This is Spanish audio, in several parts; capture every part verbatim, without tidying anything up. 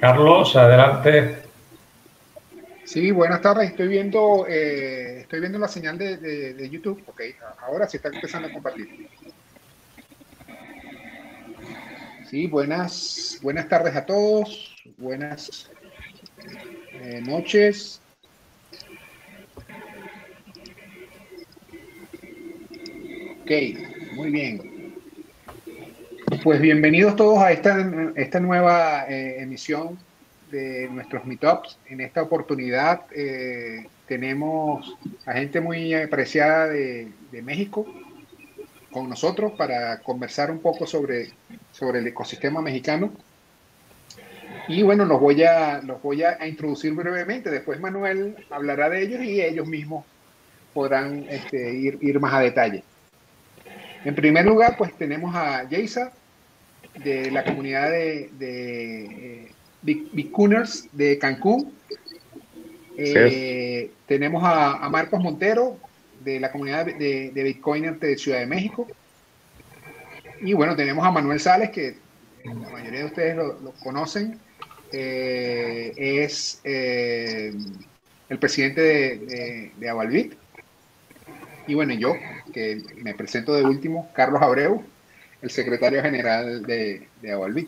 Carlos, adelante. Sí, buenas tardes. Estoy viendo, eh, estoy viendo la señal de, de, de YouTube. Ok, ahora se está empezando a compartir. Sí, buenas, buenas tardes a todos. Buenas eh, noches. Ok, muy bien. Pues bienvenidos todos a esta, esta nueva eh, emisión de nuestros meetups. En esta oportunidad eh, tenemos a gente muy apreciada de, de México con nosotros para conversar un poco sobre, sobre el ecosistema mexicano. Y bueno, los voy a, los voy a introducir brevemente. Después Manuel hablará de ellos y ellos mismos podrán este, ir, ir más a detalle. En primer lugar, pues tenemos a Yeisa, de la comunidad de, de eh, Bitcoiners de Cancún. Eh, tenemos a, a Marcos Montero, de la comunidad de, de Bitcoiners de Ciudad de México. Y bueno, tenemos a Manuel Sales, que la mayoría de ustedes lo, lo conocen. Eh, es eh, el presidente de, de, de Avalbit. Y bueno, yo, que me presento de último, Carlos Abreu, el secretario general de, de Avalbit.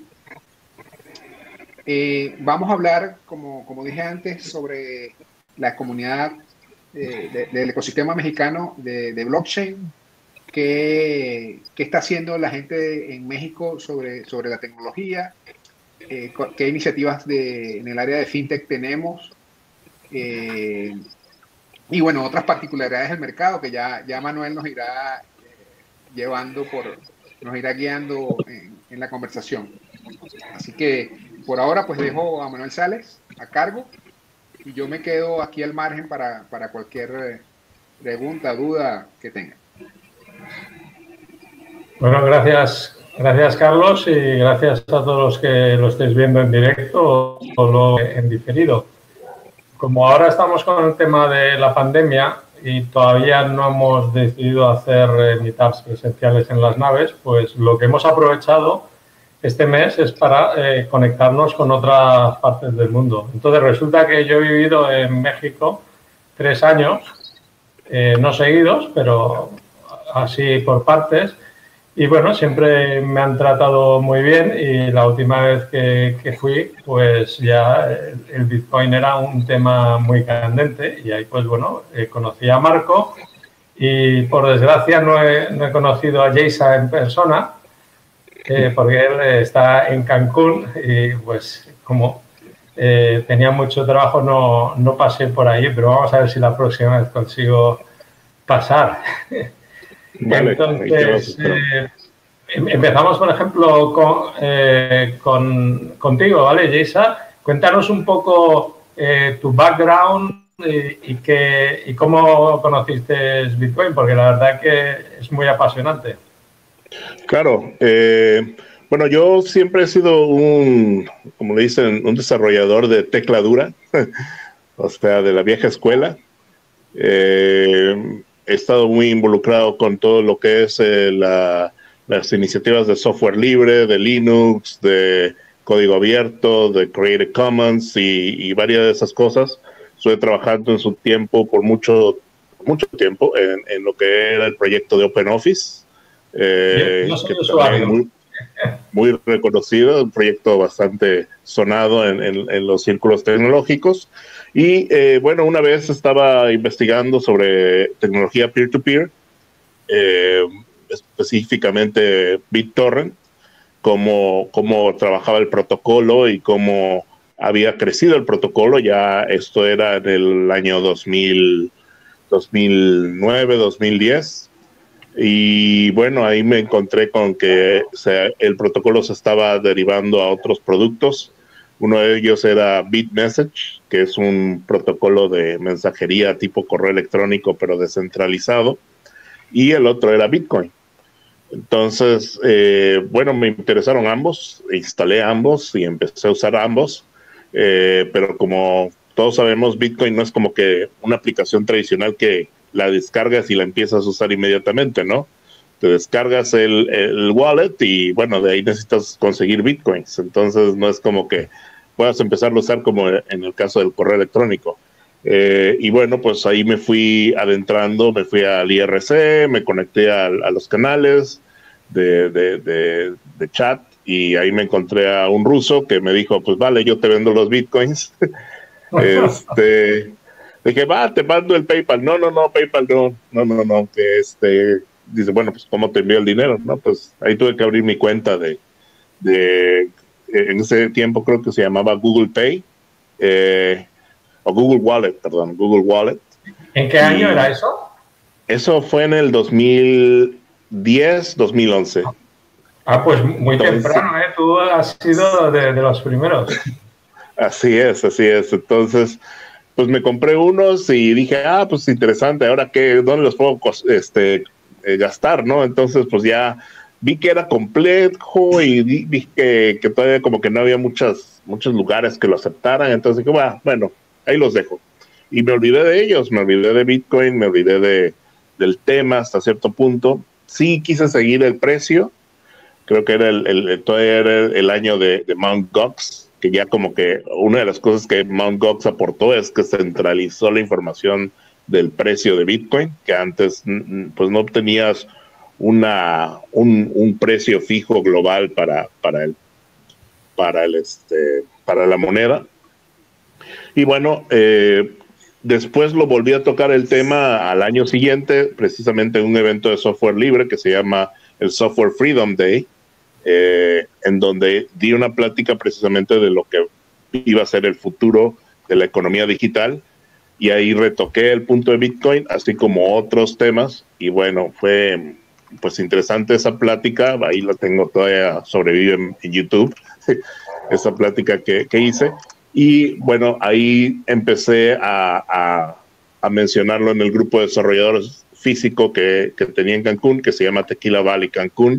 Eh, vamos a hablar, como, como dije antes, sobre la comunidad eh, de, del ecosistema mexicano de, de blockchain, qué, qué está haciendo la gente en México sobre, sobre la tecnología, eh, qué iniciativas de, en el área de fintech tenemos, eh, y bueno, otras particularidades del mercado que ya, ya Manuel nos irá eh, llevando por, nos irá guiando en, en la conversación. Así que por ahora pues dejo a Manuel Sales a cargo y yo me quedo aquí al margen para, para cualquier pregunta, duda que tenga. Bueno, gracias, gracias Carlos, y gracias a todos los que lo estéis viendo en directo o lo en diferido. Como ahora estamos con el tema de la pandemia y todavía no hemos decidido hacer eh, meetups presenciales en las naves, pues lo que hemos aprovechado este mes es para eh, conectarnos con otras partes del mundo. Entonces resulta que yo he vivido en México tres años, eh, no seguidos, pero así por partes. Y bueno, siempre me han tratado muy bien y la última vez que, que fui, pues ya el, el Bitcoin era un tema muy candente y ahí pues bueno, eh, conocí a Marco y por desgracia no he, no he conocido a Yeisa en persona eh, porque él está en Cancún y pues como eh, tenía mucho trabajo no, no pasé por ahí, pero vamos a ver si la próxima vez consigo pasar. Vale, entonces, eh, empezamos, por ejemplo, con, eh, con, contigo, ¿vale, Yeisa? Cuéntanos un poco eh, tu background y, y, que, y cómo conociste Bitcoin, porque la verdad que es muy apasionante. Claro. Eh, bueno, yo siempre he sido un, como le dicen, un desarrollador de tecla dura, o sea, de la vieja escuela. Eh, he estado muy involucrado con todo lo que es eh, la, las iniciativas de software libre, de Linux, de código abierto, de Creative Commons y, y varias de esas cosas. Estuve trabajando en su tiempo, por mucho, mucho tiempo, en, en lo que era el proyecto de OpenOffice, eh, yo, yo que también muy, muy reconocido, un proyecto bastante sonado en, en, en los círculos tecnológicos. Y eh, bueno, una vez estaba investigando sobre tecnología peer-to-peer, eh, específicamente BitTorrent, cómo, cómo trabajaba el protocolo y cómo había crecido el protocolo. Ya esto era en el año dos mil, dos mil nueve, dos mil diez. Y bueno, ahí me encontré con que o sea, el protocolo se estaba derivando a otros productos. Uno de ellos era BitMessage, que es un protocolo de mensajería tipo correo electrónico, pero descentralizado. Y el otro era Bitcoin. Entonces, eh, bueno, me interesaron ambos, instalé ambos y empecé a usar ambos. Eh, pero como todos sabemos, Bitcoin no es como que una aplicación tradicional que la descargas y la empiezas a usar inmediatamente, ¿no? Te descargas el, el wallet y bueno, de ahí necesitas conseguir bitcoins. Entonces no es como que puedas empezar a usar como en el caso del correo electrónico. Eh, y bueno, pues ahí me fui adentrando, me fui al I R C, me conecté a, a los canales de, de, de, de chat, y ahí me encontré a un ruso que me dijo, pues vale, yo te vendo los bitcoins. este, dije, va, te mando el PayPal. No, no, no, PayPal no, no, no, no, que este, dice, bueno, pues ¿cómo te envío el dinero? No, pues ahí tuve que abrir mi cuenta de, de en ese tiempo creo que se llamaba Google Pay, eh, o Google Wallet, perdón, Google Wallet. ¿En qué año y era eso? Eso fue en el dos mil diez, dos mil once. Ah, pues muy Entonces, temprano, ¿eh? Tú has sido de, de los primeros. Así es, así es. Entonces, pues me compré unos y dije, ah, pues interesante, ahora qué, ¿dónde los puedo este, eh, gastar, no? Entonces, pues ya vi que era complejo y vi, vi que, que todavía como que no había muchas, muchos lugares que lo aceptaran. Entonces dije, bah, bueno, ahí los dejo. Y me olvidé de ellos, me olvidé de Bitcoin, me olvidé de, del tema hasta cierto punto. Sí quise seguir el precio. Creo que era el, el, todavía era el año de, de Mt. Gox, que ya como que una de las cosas que Mt. Gox aportó es que centralizó la información del precio de Bitcoin, que antes pues no obtenías una, un, un precio fijo global para, para, el, para, el, este, para la moneda. Y bueno, eh, después lo volví a tocar el tema al año siguiente, precisamente en un evento de software libre que se llama el Software Freedom Day, eh, en donde di una plática precisamente de lo que iba a ser el futuro de la economía digital, y ahí retoqué el punto de Bitcoin, así como otros temas, y bueno, fue pues interesante esa plática, ahí la tengo todavía, sobrevive en, en YouTube, esa plática que, que hice, y bueno, ahí empecé a, a, a mencionarlo en el grupo de desarrolladores físico que, que tenía en Cancún, que se llama Tequila Valley Cancún,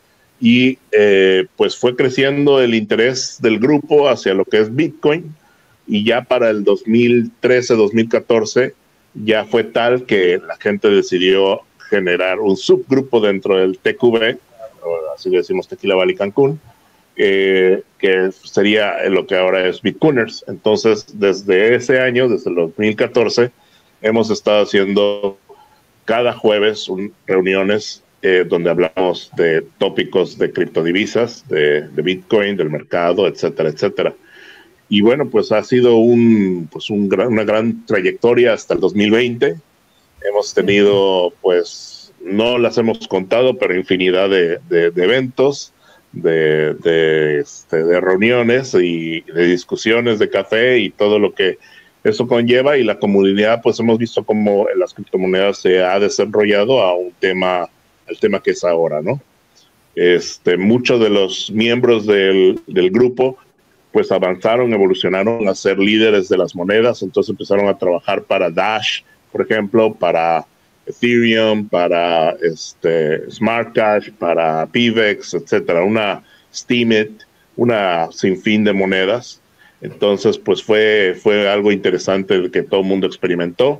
y eh, pues fue creciendo el interés del grupo hacia lo que es Bitcoin, y ya para el dos mil trece, dos mil catorce ya fue tal que la gente decidió generar un subgrupo dentro del T Q B, así le decimos Tequila Valley Cancún, eh, que sería lo que ahora es Bitcoiners. Entonces, desde ese año, desde el dos mil catorce, hemos estado haciendo cada jueves un, reuniones eh, donde hablamos de tópicos de criptodivisas, de, de Bitcoin, del mercado, etcétera, etcétera. Y bueno, pues ha sido un, pues un gran, una gran trayectoria hasta el dos mil veinte. Hemos tenido, pues, no las hemos contado, pero infinidad de, de, de eventos, de, de, este, de reuniones y de discusiones de café y todo lo que eso conlleva. Y la comunidad, pues hemos visto cómo las criptomonedas se ha desarrollado a un tema, al tema que es ahora, ¿no? Este, muchos de los miembros del, del grupo pues avanzaron, evolucionaron a ser líderes de las monedas, entonces empezaron a trabajar para Dash, por ejemplo, para Ethereum, para este, Smart Cash, para Pivex, etcétera, una Steemit, una sinfín de monedas. Entonces, pues fue, fue algo interesante el que todo el mundo experimentó.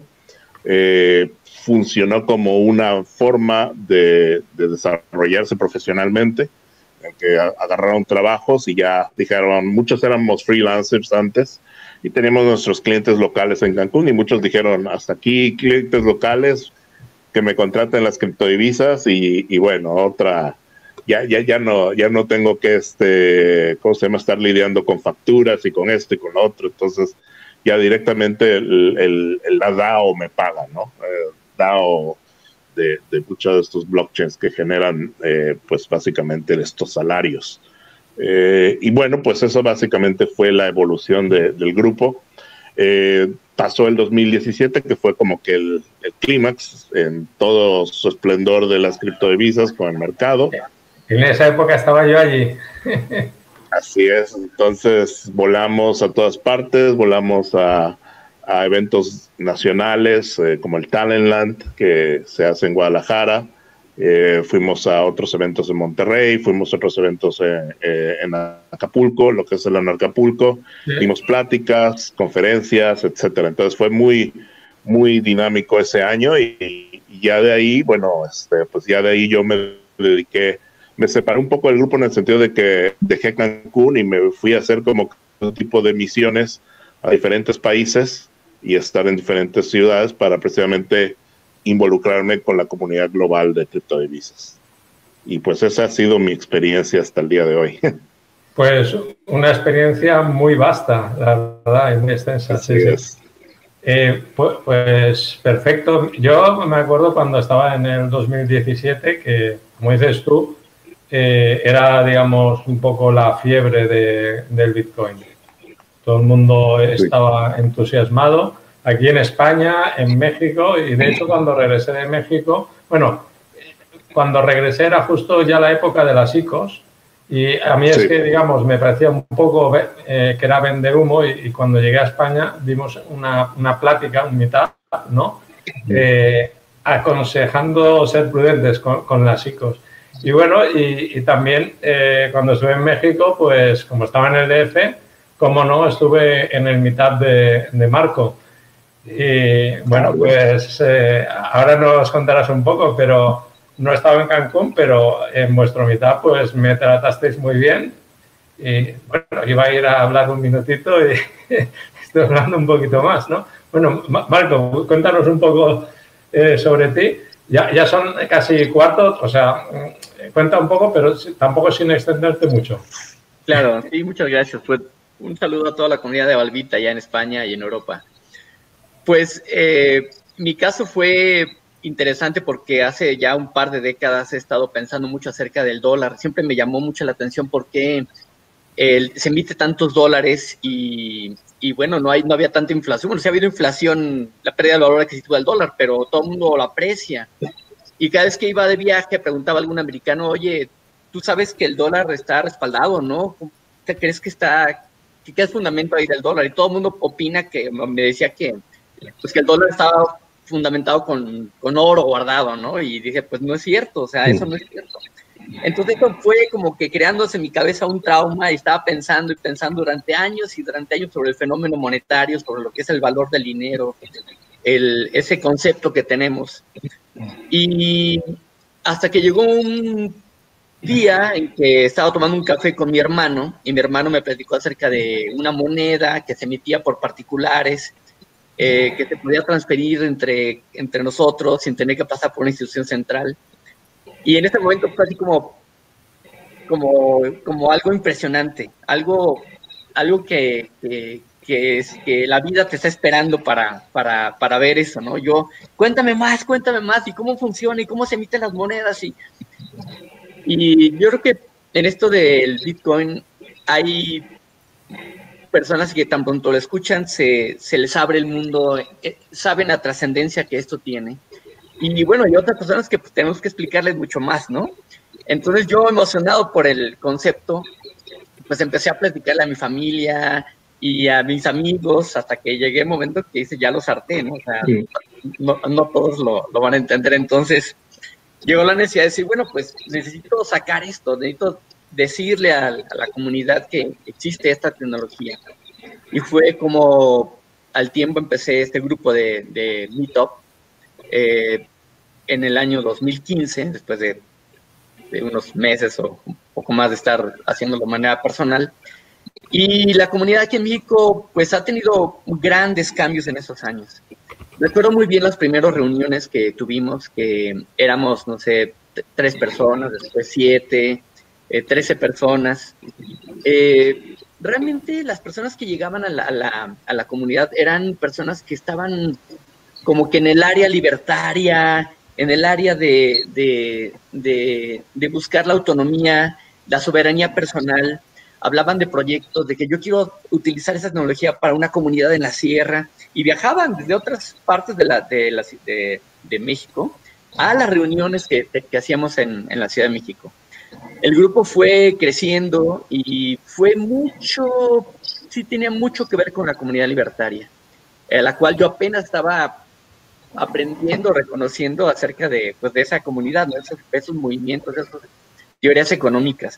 Eh, funcionó como una forma de, de desarrollarse profesionalmente, que agarraron trabajos y ya dijeron, muchos éramos freelancers antes y teníamos nuestros clientes locales en Cancún y muchos dijeron, hasta aquí clientes locales que me contraten las criptodivisas y, y bueno, otra, ya, ya, ya no, ya no tengo que este, ¿cómo se llama? Estar lidiando con facturas y con esto y con lo otro, entonces ya directamente el, el, el la DAO me paga, ¿no? Eh, DAO De, de muchos de estos blockchains que generan, eh, pues básicamente estos salarios. Eh, y bueno, pues eso básicamente fue la evolución de, del grupo. Eh, pasó el dos mil diecisiete, que fue como que el, el clímax en todo su esplendor de las criptodivisas con el mercado. En esa época estaba yo allí. Así es, entonces volamos a todas partes, volamos a a eventos nacionales eh, como el Talentland que se hace en Guadalajara, eh, fuimos a otros eventos en Monterrey, fuimos a otros eventos en, eh, en Acapulco, lo que es el Anarcapulco, sí. Dimos pláticas, conferencias, etcétera. Entonces fue muy, muy dinámico ese año y, y ya de ahí, bueno, este, pues ya de ahí yo me dediqué, me separé un poco del grupo en el sentido de que dejé Cancún y me fui a hacer como tipo de misiones a diferentes países y estar en diferentes ciudades para precisamente involucrarme con la comunidad global de criptodivisas. Y pues esa ha sido mi experiencia hasta el día de hoy. Pues una experiencia muy vasta, la verdad, y muy extensa. Así sí, es. sí. Eh, pues, pues perfecto. Yo me acuerdo cuando estaba en el dos mil diecisiete que, como dices tú, eh, era, digamos, un poco la fiebre de, del Bitcoin. Todo el mundo estaba entusiasmado. Aquí en España, en México, y de hecho cuando regresé de México, bueno, cuando regresé era justo ya la época de las I C Os, y a mí es Sí. que, digamos, me parecía un poco eh, que era vender humo, y, y cuando llegué a España dimos una, una plática, un meetup, ¿no? Eh, aconsejando ser prudentes con, con las I C Os. Y bueno, y, y también eh, cuando estuve en México, pues como estaba en el D F, como no, estuve en el meetup de, de Marco. Y bueno, pues eh, ahora nos contarás un poco, pero no he estado en Cancún, pero en vuestro meetup pues me tratasteis muy bien. Y bueno, iba a ir a hablar un minutito y estoy hablando un poquito más, ¿no? Bueno, Marco, cuéntanos un poco eh, sobre ti. Ya, ya son casi cuartos, o sea, cuenta un poco, pero tampoco sin extenderte mucho. Claro, sí, muchas gracias. Pues un saludo a toda la comunidad de Valvita allá en España y en Europa. Pues eh, mi caso fue interesante porque hace ya un par de décadas he estado pensando mucho acerca del dólar. Siempre me llamó mucho la atención por qué eh, se emite tantos dólares y, y bueno, no, hay, no había tanta inflación. Bueno, sí ha habido inflación, la pérdida del valor adquisitivo del dólar, pero todo el mundo lo aprecia. Y cada vez que iba de viaje preguntaba a algún americano, oye, tú sabes que el dólar está respaldado, ¿no? ¿Qué crees que está, qué es fundamento ahí del dólar? Y todo el mundo opina que, me decía que, pues que el dólar estaba fundamentado con, con oro guardado, ¿no? Y dije, pues no es cierto, o sea, eso no es cierto. Entonces eso fue como que creándose en mi cabeza un trauma y estaba pensando y pensando durante años y durante años sobre el fenómeno monetario, sobre lo que es el valor del dinero, el, ese concepto que tenemos. Y hasta que llegó un día en que estaba tomando un café con mi hermano y mi hermano me platicó acerca de una moneda que se emitía por particulares, eh, que se podía transferir entre, entre nosotros sin tener que pasar por una institución central. Y en ese momento fue así como, como, como algo impresionante, algo, algo que, que, que, es, que la vida te está esperando para, para, para ver eso, ¿no? Yo, cuéntame más, cuéntame más, y cómo funciona, y cómo se emiten las monedas, y, y yo creo que en esto del Bitcoin hay personas que tan pronto lo escuchan, se, se les abre el mundo, eh, saben la trascendencia que esto tiene. Y bueno, hay otras personas que pues, tenemos que explicarles mucho más, ¿no? Entonces yo, emocionado por el concepto, pues empecé a platicarle a mi familia y a mis amigos hasta que llegué el momento que dice, ya los harté, ¿no? O sea, sí. no, no todos lo, lo van a entender. Entonces llegó la necesidad de decir, bueno, pues necesito sacar esto, necesito decirle a, a la comunidad que existe esta tecnología. Y fue como al tiempo empecé este grupo de, de Meetup, Eh, en el año dos mil quince, después de, de unos meses o un poco más de estar haciéndolo de manera personal. Y la comunidad aquí en México pues ha tenido grandes cambios en esos años. Recuerdo muy bien las primeras reuniones que tuvimos, que éramos, no sé, tres personas, después siete, eh, trece personas. Eh, realmente las personas que llegaban a la, a, la, a la comunidad eran personas que estaban como que en el área libertaria, en el área de, de, de, de buscar la autonomía, la soberanía personal. Hablaban de proyectos, de que yo quiero utilizar esa tecnología para una comunidad en la sierra, y viajaban desde otras partes de, la, de, la, de, de México a las reuniones que, que hacíamos en, en la Ciudad de México. El grupo fue creciendo y fue mucho, sí tenía mucho que ver con la comunidad libertaria, a la cual yo apenas estaba aprendiendo, reconociendo acerca de, pues, de esa comunidad, ¿no? esos, esos movimientos, esas teorías económicas.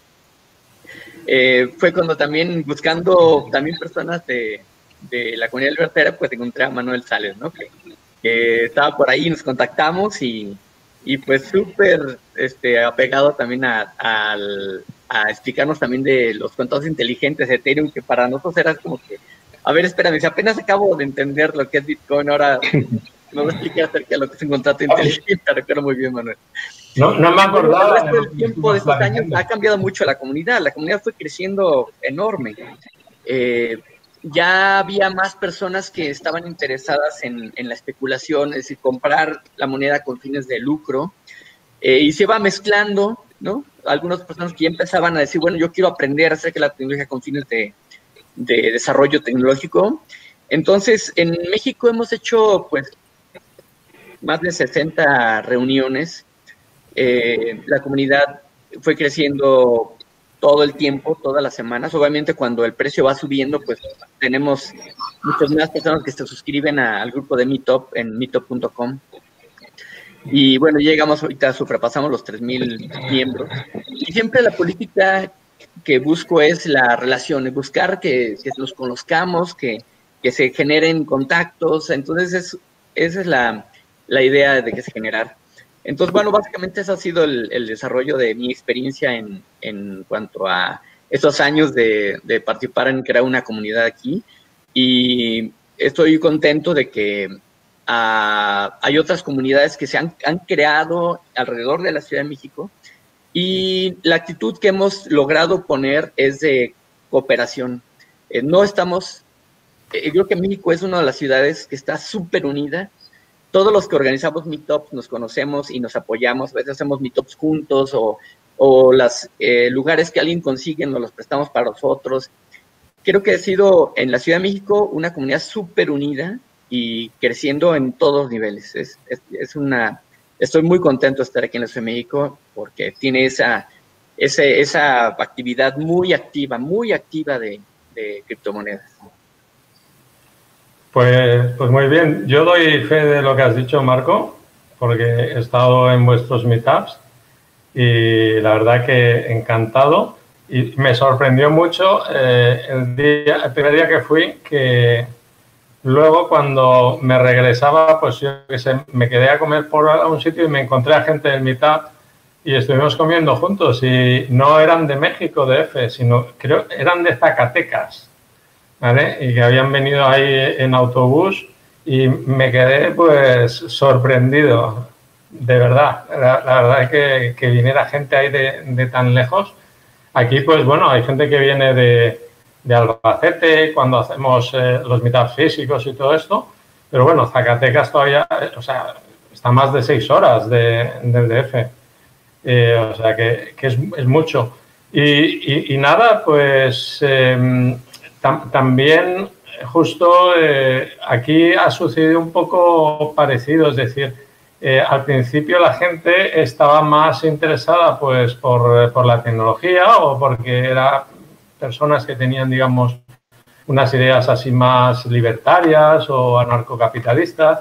Eh, fue cuando también, buscando también personas de, de la comunidad libertaria, pues encontré a Manuel Sales, ¿no? que, que estaba por ahí, nos contactamos y, y pues súper este, apegado también a, a, a explicarnos también de los contratos inteligentes de Ethereum, que para nosotros era como que, a ver, espérame, si apenas acabo de entender lo que es Bitcoin, ahora me voy a explicar acerca de lo que es un contrato inteligente. Recuerdo muy bien, Manuel. No, no me acordaba. El resto del tiempo de estos años ha cambiado mucho la comunidad. La comunidad fue creciendo enorme. Eh, ya había más personas que estaban interesadas en, en la especulación, es decir, comprar la moneda con fines de lucro. Eh, y se va mezclando, ¿no? Algunas personas que ya empezaban a decir, bueno, yo quiero aprender acerca de la tecnología con fines de, de desarrollo tecnológico. Entonces, en México hemos hecho, pues, más de sesenta reuniones. Eh, la comunidad fue creciendo todo el tiempo, todas las semanas. Obviamente, cuando el precio va subiendo, pues tenemos muchas más personas que se suscriben a, al grupo de Meetup en meetup punto com. Y bueno, llegamos ahorita, sobrepasamos los tres mil miembros. Y siempre la política que busco es la relación, es buscar que, que nos conozcamos, que, que se generen contactos. Entonces, es, esa es la, la idea de que se generar. Entonces, bueno, básicamente ese ha sido el, el desarrollo de mi experiencia en, en cuanto a estos años de, de participar en crear una comunidad aquí. Y estoy contento de que uh, hay otras comunidades que se han, han creado alrededor de la Ciudad de México. Y la actitud que hemos logrado poner es de cooperación. Eh, no estamos, eh, creo que México es una de las ciudades que está súper unida. Todos los que organizamos meetups nos conocemos y nos apoyamos, a veces hacemos meetups juntos o, o los eh, lugares que alguien consigue nos los prestamos para nosotros. Creo que ha sido en la Ciudad de México una comunidad súper unida y creciendo en todos los niveles. Es, es, es una, estoy muy contento de estar aquí en la Ciudad de México porque tiene esa, ese, esa actividad muy activa, muy activa de, de criptomonedas. Pues, pues muy bien, yo doy fe de lo que has dicho, Marco, porque he estado en vuestros meetups y la verdad que encantado. Y me sorprendió mucho eh, el, día, el primer día que fui, que luego cuando me regresaba, pues yo que sé, me quedé a comer por un sitio y me encontré a gente del meetup y estuvimos comiendo juntos y no eran de México, D F, sino creo eran de Zacatecas. ¿Vale? Y que habían venido ahí en autobús y me quedé pues sorprendido, de verdad. La, la verdad es que, que viniera gente ahí de, de tan lejos. Aquí pues bueno, hay gente que viene de, de Albacete cuando hacemos eh, los meetups físicos y todo esto, pero bueno, Zacatecas todavía, o sea, está más de seis horas de, del D F, eh, o sea que, que es, es mucho. Y, y, y nada, pues... Eh, También, justo eh, aquí ha sucedido un poco parecido, es decir, eh, al principio la gente estaba más interesada pues por, por la tecnología o porque eran personas que tenían, digamos, unas ideas así más libertarias o anarcocapitalistas,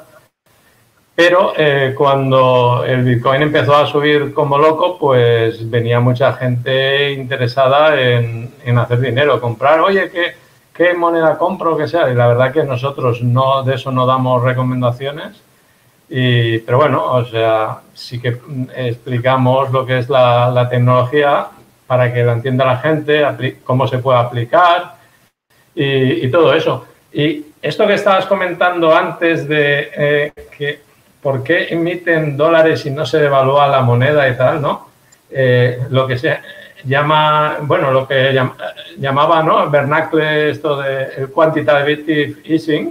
pero eh, cuando el Bitcoin empezó a subir como loco, pues venía mucha gente interesada en, en hacer dinero, comprar, oye, ¿qué? ¿Qué moneda compro o que sea? Y la verdad que nosotros no de eso no damos recomendaciones. Y, pero bueno, o sea, sí que explicamos lo que es la, la tecnología para que lo entienda la gente, cómo se puede aplicar y, y todo eso. Y esto que estabas comentando antes de eh, que por qué emiten dólares y no se devalúa la moneda y tal, ¿no? Eh, lo que sea... llama, bueno, lo que llam, llamaba, ¿no?, vernacle esto de el quantitative easing,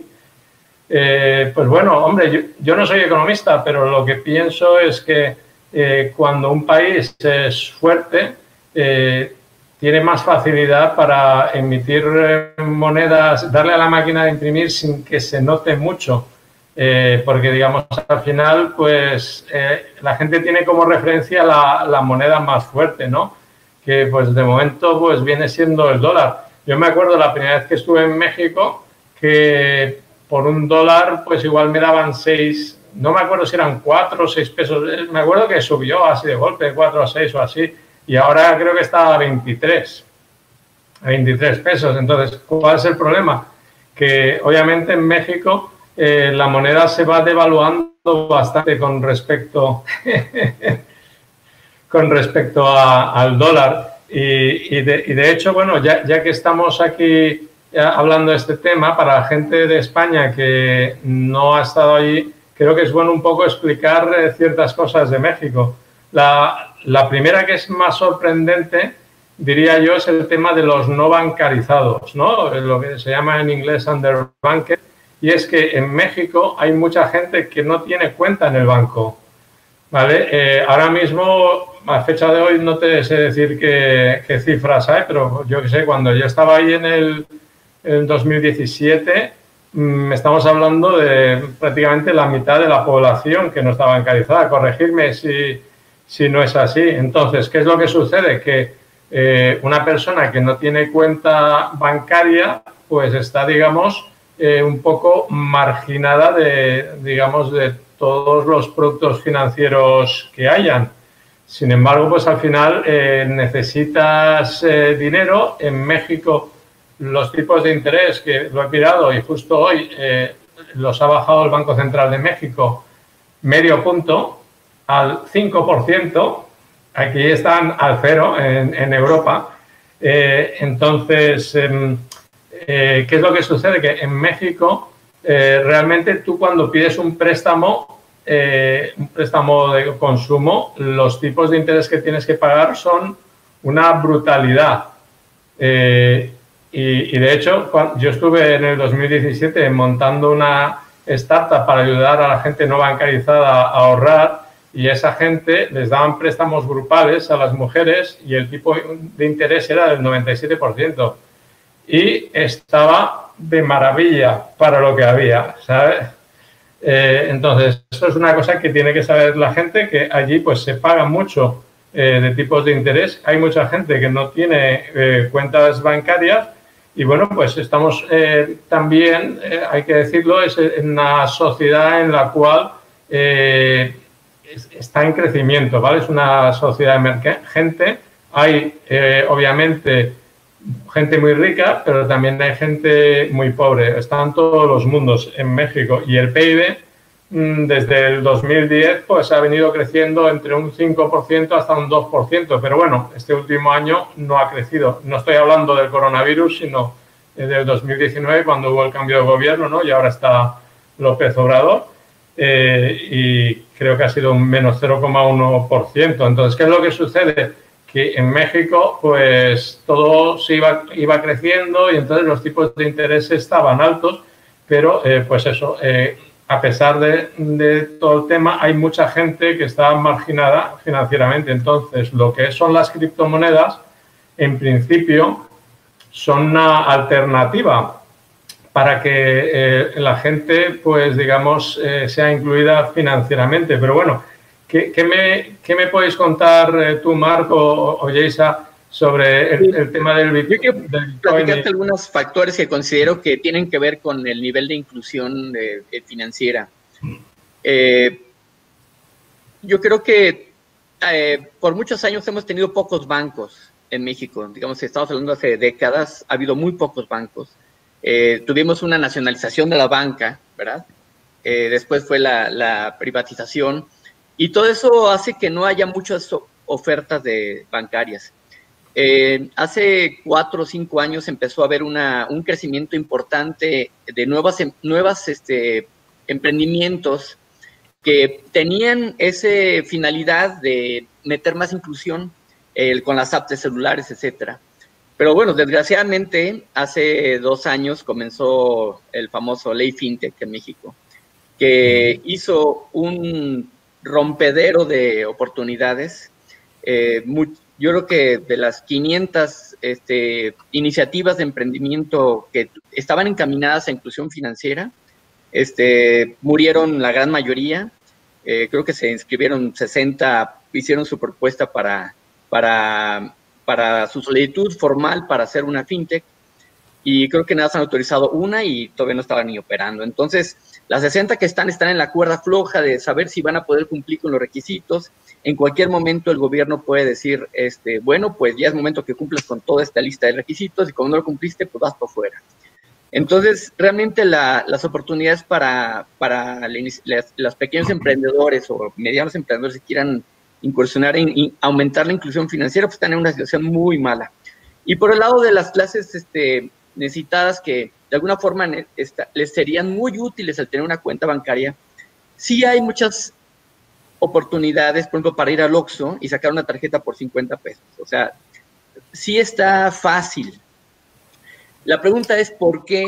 eh, pues bueno, hombre, yo, yo no soy economista, pero lo que pienso es que eh, cuando un país es fuerte, eh, tiene más facilidad para emitir eh, monedas, darle a la máquina de imprimir sin que se note mucho, eh, porque, digamos, al final, pues, eh, la gente tiene como referencia la, la moneda más fuerte, ¿no?, que pues de momento pues viene siendo el dólar. Yo me acuerdo la primera vez que estuve en México que por un dólar pues igual me daban seis, no me acuerdo si eran cuatro o seis pesos, me acuerdo que subió así de golpe, cuatro o seis o así, y ahora creo que está a veintitrés, a veintitrés pesos. Entonces, ¿cuál es el problema? Que obviamente en México eh, la moneda se va devaluando bastante con respecto, con respecto a, al dólar. Y, y, de, y de hecho, bueno, ya, ya que estamos aquí hablando de este tema, para la gente de España que no ha estado allí, creo que es bueno un poco explicar eh, ciertas cosas de México. La, la primera, que es más sorprendente, diría yo, es el tema de los no bancarizados, ¿no? Lo que se llama en inglés underbanked, y es que en México hay mucha gente que no tiene cuenta en el banco, ¿vale? Eh, ahora mismo, a fecha de hoy, no te sé decir qué, qué cifras hay, pero yo que sé, cuando yo estaba ahí en el, en dos mil diecisiete, mmm, estamos hablando de prácticamente la mitad de la población que no está bancarizada. Corregirme si, si no es así. Entonces, ¿qué es lo que sucede? Que Eh, una persona que no tiene cuenta bancaria, pues está, digamos, eh, un poco marginada de, digamos, de todos los productos financieros que hayan. Sin embargo, pues al final eh, necesitas eh, dinero. En México los tipos de interés, que lo he mirado y justo hoy eh, los ha bajado el Banco Central de México medio punto al cinco por ciento. Aquí están al cero en, en Europa. Eh, entonces, eh, eh, ¿qué es lo que sucede? Que en México, eh, realmente tú cuando pides un préstamo, eh, un préstamo de consumo, los tipos de interés que tienes que pagar son una brutalidad. Eh, y, y, de hecho, cuando yo estuve en el dos mil diecisiete montando una startup para ayudar a la gente no bancarizada a ahorrar, y a esa gente les daban préstamos grupales a las mujeres y el tipo de interés era del noventa y siete por ciento. Y estaba de maravilla para lo que había, ¿sabes? Eh, entonces, eso es una cosa que tiene que saber la gente, que allí pues se paga mucho eh, de tipos de interés. Hay mucha gente que no tiene eh, cuentas bancarias y, bueno, pues estamos eh, también, eh, hay que decirlo, es en una sociedad en la cual eh, está en crecimiento, ¿vale? Es una sociedad emergente. Hay, eh, obviamente, gente muy rica, pero también hay gente muy pobre. Están todos los mundos en México. Y el P I B, mmm, desde el dos mil diez, pues ha venido creciendo entre un cinco por ciento hasta un dos por ciento. Pero bueno, este último año no ha crecido. No estoy hablando del coronavirus, sino del dos mil diecinueve, cuando hubo el cambio de gobierno, ¿no? Y ahora está López Obrador. Eh, y creo que ha sido un menos cero coma uno por ciento. Entonces, ¿qué es lo que sucede? Que en México, pues, todo se iba, iba creciendo y entonces los tipos de interés estaban altos, pero, eh, pues eso, eh, a pesar de, de todo el tema, hay mucha gente que está marginada financieramente. Entonces, lo que son las criptomonedas, en principio, son una alternativa para que eh, la gente, pues, digamos, eh, sea incluida financieramente. Pero bueno, ¿qué, qué, me, qué me podéis contar eh, tú, Marco o, o Yeisa, sobre el, el tema del Bitcoin? Yo quiero platicarte algunos factores que considero que tienen que ver con el nivel de inclusión eh, financiera. Eh, yo creo que eh, por muchos años hemos tenido pocos bancos en México. Digamos, si estamos hablando hace décadas, ha habido muy pocos bancos. Eh, tuvimos una nacionalización de la banca, ¿verdad? Eh, después fue la, la privatización y todo eso hace que no haya muchas ofertas de bancarias. Eh, hace cuatro o cinco años empezó a haber una, un crecimiento importante de nuevas, nuevas este, emprendimientos que tenían esa finalidad de meter más inclusión eh, con las apps de celulares, etcétera. Pero bueno, desgraciadamente, hace dos años comenzó el famoso Ley FinTech en México, que hizo un rompedero de oportunidades. Eh, muy, yo creo que de las quinientas este, iniciativas de emprendimiento que estaban encaminadas a inclusión financiera, este, murieron la gran mayoría. Eh, creo que se inscribieron sesenta, hicieron su propuesta para... para para su solicitud formal para hacer una fintech, y creo que nada se han autorizado una y todavía no estaban ni operando. Entonces, las sesenta que están, están en la cuerda floja de saber si van a poder cumplir con los requisitos. En cualquier momento el gobierno puede decir, este, bueno, pues ya es momento que cumplas con toda esta lista de requisitos y como no lo cumpliste, pues vas por fuera. Entonces, realmente la, las oportunidades para, para las, los pequeños emprendedores o medianos emprendedores que quieran incursionar en, en aumentar la inclusión financiera, pues están en una situación muy mala. Y por el lado de las clases este, necesitadas que de alguna forma esta, les serían muy útiles al tener una cuenta bancaria, sí hay muchas oportunidades, por ejemplo, para ir al Oxxo y sacar una tarjeta por cincuenta pesos. O sea, sí está fácil. La pregunta es por qué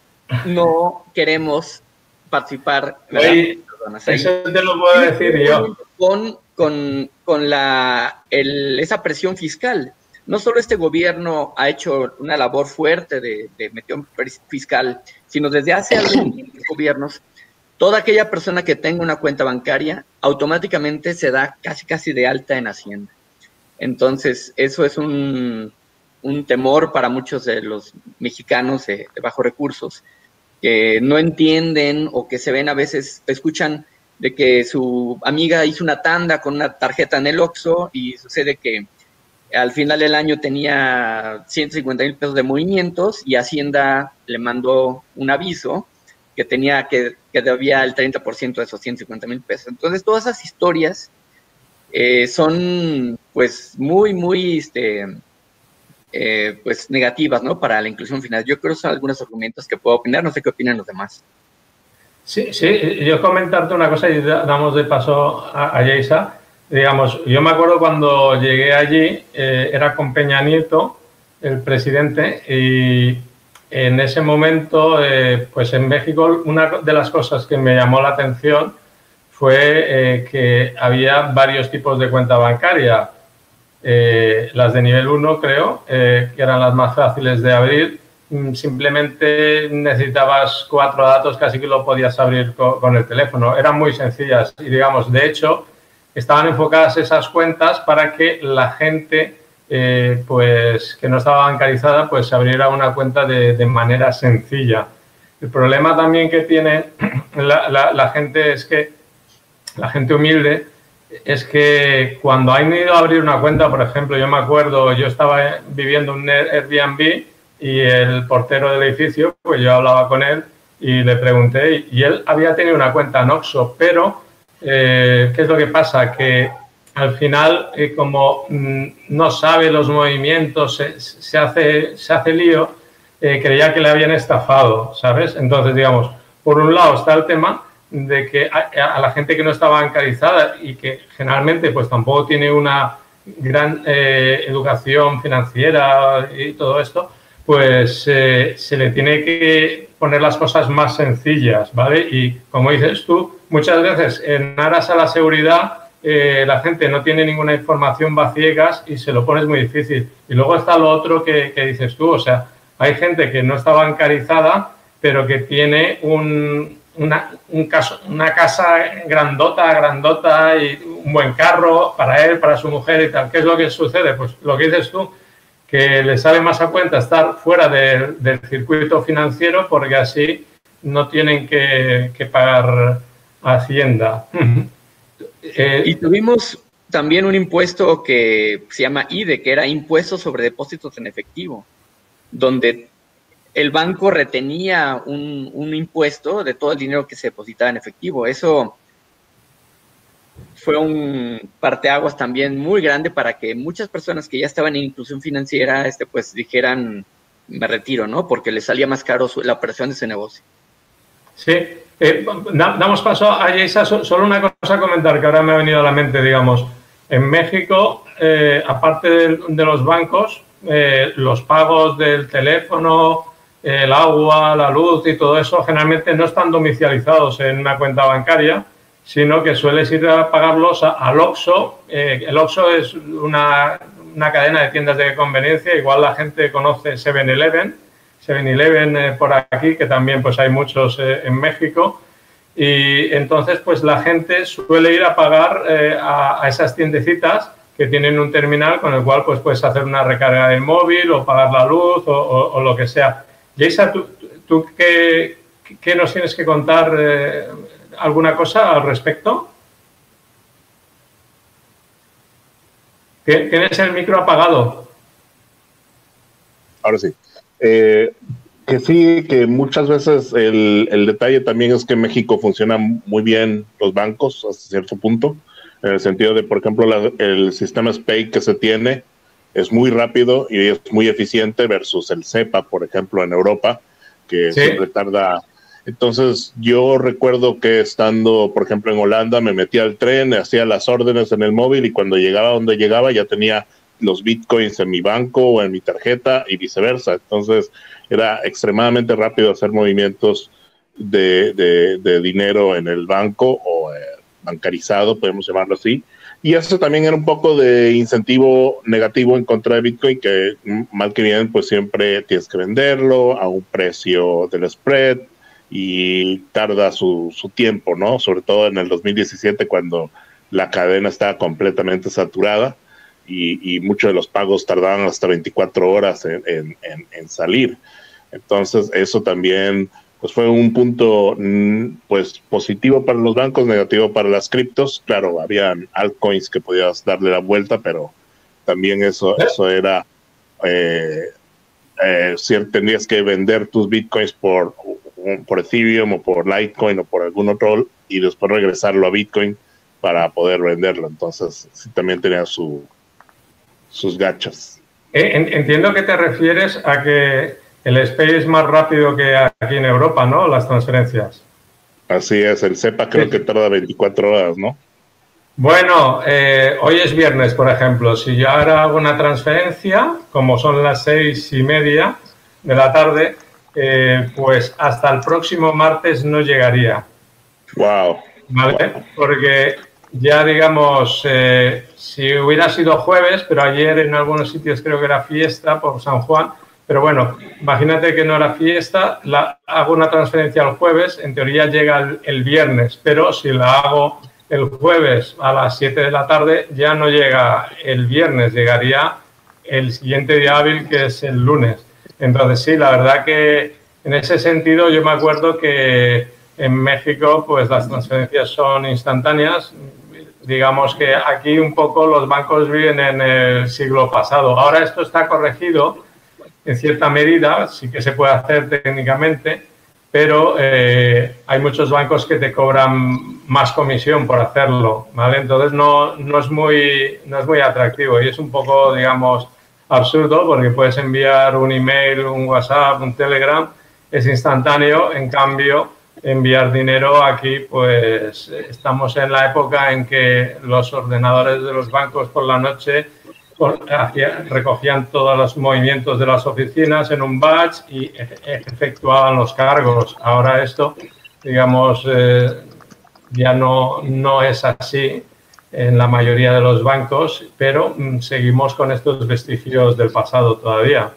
no queremos participar. Oye, eso te lo puedo decir yo. Con, con, con la, el, esa presión fiscal. No solo este gobierno ha hecho una labor fuerte de, de metión fiscal, sino desde hace algunos gobiernos, toda aquella persona que tenga una cuenta bancaria automáticamente se da casi casi de alta en Hacienda. Entonces, eso es un, un temor para muchos de los mexicanos de, de bajos recursos, que no entienden o que se ven a veces, escuchan de que su amiga hizo una tanda con una tarjeta en el Oxxo y sucede que al final del año tenía ciento cincuenta mil pesos de movimientos y Hacienda le mandó un aviso que tenía que, que debía el treinta por ciento de esos ciento cincuenta mil pesos. Entonces, todas esas historias eh, son, pues, muy, muy, este, eh, pues, negativas, ¿no? Para la inclusión financiera. Yo creo que son algunos argumentos que puedo opinar. No sé qué opinan los demás. Sí, sí. Yo comentarte una cosa y damos de paso a, a Yeisa. Digamos, yo me acuerdo cuando llegué allí, eh, era con Peña Nieto, el presidente, y en ese momento, eh, pues en México, una de las cosas que me llamó la atención fue eh, que había varios tipos de cuenta bancaria. Eh, las de nivel uno, creo, eh, que eran las más fáciles de abrir. Simplemente necesitabas cuatro datos, casi que lo podías abrir con, con el teléfono. Eran muy sencillas y, digamos, de hecho, estaban enfocadas esas cuentas para que la gente eh, pues que no estaba bancarizada pues abriera una cuenta de, de manera sencilla. El problema también que tiene la, la, la gente es que la gente humilde es que cuando han ido a abrir una cuenta, por ejemplo, yo me acuerdo, yo estaba viviendo en un Airbnb y el portero del edificio, pues yo hablaba con él y le pregunté y él había tenido una cuenta en Oxxo, pero Eh, ¿qué es lo que pasa? Que al final, eh, como mm, no sabe los movimientos, se, se, hace, se hace lío, eh, creía que le habían estafado, ¿sabes? Entonces, digamos, por un lado está el tema de que a, a la gente que no está bancarizada y que generalmente pues tampoco tiene una gran eh, educación financiera y todo esto, pues eh, se le tiene que poner las cosas más sencillas, ¿vale? Y como dices tú, muchas veces en aras a la seguridad eh, la gente no tiene ninguna información, va a ciegas y se lo pones muy difícil. Y luego está lo otro que, que dices tú, o sea, hay gente que no está bancarizada, pero que tiene un, una, un caso, una casa grandota, grandota y un buen carro para él, para su mujer y tal. ¿Qué es lo que sucede? Pues lo que dices tú, que le sale más a cuenta estar fuera de, del circuito financiero porque así no tienen que, que pagar Hacienda. eh, y tuvimos también un impuesto que se llama I D E, que era Impuesto sobre Depósitos en Efectivo, donde el banco retenía un, un impuesto de todo el dinero que se depositaba en efectivo. Eso fue un parteaguas también muy grande para que muchas personas que ya estaban en inclusión financiera este, pues dijeran, me retiro, ¿no? Porque les salía más caro su, la operación de ese negocio. Sí, eh, damos paso a Yeisa. Solo una cosa a comentar que ahora me ha venido a la mente, digamos. En México, eh, aparte de, de los bancos, eh, los pagos del teléfono, el agua, la luz y todo eso, generalmente no están domiciliados en una cuenta bancaria, sino que sueles ir a pagarlos a, al Oxxo. Eh, el Oxxo es una, una cadena de tiendas de conveniencia, igual la gente conoce seven eleven, seven eleven eh, por aquí, que también pues hay muchos eh, en México, y entonces pues la gente suele ir a pagar eh, a, a esas tiendecitas que tienen un terminal con el cual pues puedes hacer una recarga de móvil o pagar la luz o, o, o lo que sea. Yeisa, ¿tú, tú qué, qué nos tienes que contar? Eh, ¿Alguna cosa al respecto? Tienes el micro apagado. Ahora sí. Eh, que sí, que muchas veces el, el detalle también es que en México funcionan muy bien los bancos hasta cierto punto, en el sentido de, por ejemplo, la, el sistema SPEI que se tiene es muy rápido y es muy eficiente versus el SEPA, por ejemplo, en Europa, que ¿sí? siempre tarda. Entonces, yo recuerdo que estando, por ejemplo, en Holanda, me metía al tren, hacía las órdenes en el móvil y cuando llegaba donde llegaba ya tenía los bitcoins en mi banco o en mi tarjeta y viceversa. Entonces, era extremadamente rápido hacer movimientos de, de, de dinero en el banco o eh, bancarizado, podemos llamarlo así. Y eso también era un poco de incentivo negativo en contra de Bitcoin, que mal que bien, pues siempre tienes que venderlo a un precio del spread y tarda su, su tiempo, ¿no? Sobre todo en el dos mil diecisiete, cuando la cadena estaba completamente saturada y, y muchos de los pagos tardaban hasta veinticuatro horas en, en, en, en salir. Entonces, eso también pues fue un punto pues positivo para los bancos, negativo para las criptos. Claro, habían altcoins que podías darle la vuelta, pero también eso, eso era eh, eh, cierto, tendrías que vender tus bitcoins por, por Ethereum o por Litecoin o por algún otro y después regresarlo a Bitcoin para poder venderlo. Entonces, sí, también tenía su, sus gachas. Entiendo que te refieres a que el SPEI es más rápido que aquí en Europa, ¿no? Las transferencias. Así es, el SEPA creo sí. que tarda veinticuatro horas, ¿no? Bueno, eh, hoy es viernes, por ejemplo. Si yo ahora hago una transferencia, como son las seis y media de la tarde, eh, pues hasta el próximo martes no llegaría. Wow. ¿Vale? Wow. Porque ya, digamos, eh, si hubiera sido jueves, pero ayer en algunos sitios creo que era fiesta por San Juan. Pero bueno, imagínate que no era fiesta, la, hago una transferencia el jueves, en teoría llega el, el viernes, pero si la hago el jueves a las siete de la tarde, ya no llega el viernes, llegaría el siguiente día hábil, que es el lunes. Entonces, sí, la verdad que en ese sentido yo me acuerdo que en México pues las transferencias son instantáneas. Digamos que aquí un poco los bancos viven en el siglo pasado. Ahora esto está corregido en cierta medida, sí que se puede hacer técnicamente, pero eh, hay muchos bancos que te cobran más comisión por hacerlo, ¿vale? Entonces no, no, es muy, no es muy atractivo y es un poco, digamos, absurdo porque puedes enviar un email, un WhatsApp, un Telegram, es instantáneo, en cambio, enviar dinero aquí, pues estamos en la época en que los ordenadores de los bancos por la noche recogían todos los movimientos de las oficinas en un batch y efectuaban los cargos. Ahora esto, digamos, eh, ya no, no es así en la mayoría de los bancos, pero mm, seguimos con estos vestigios del pasado todavía.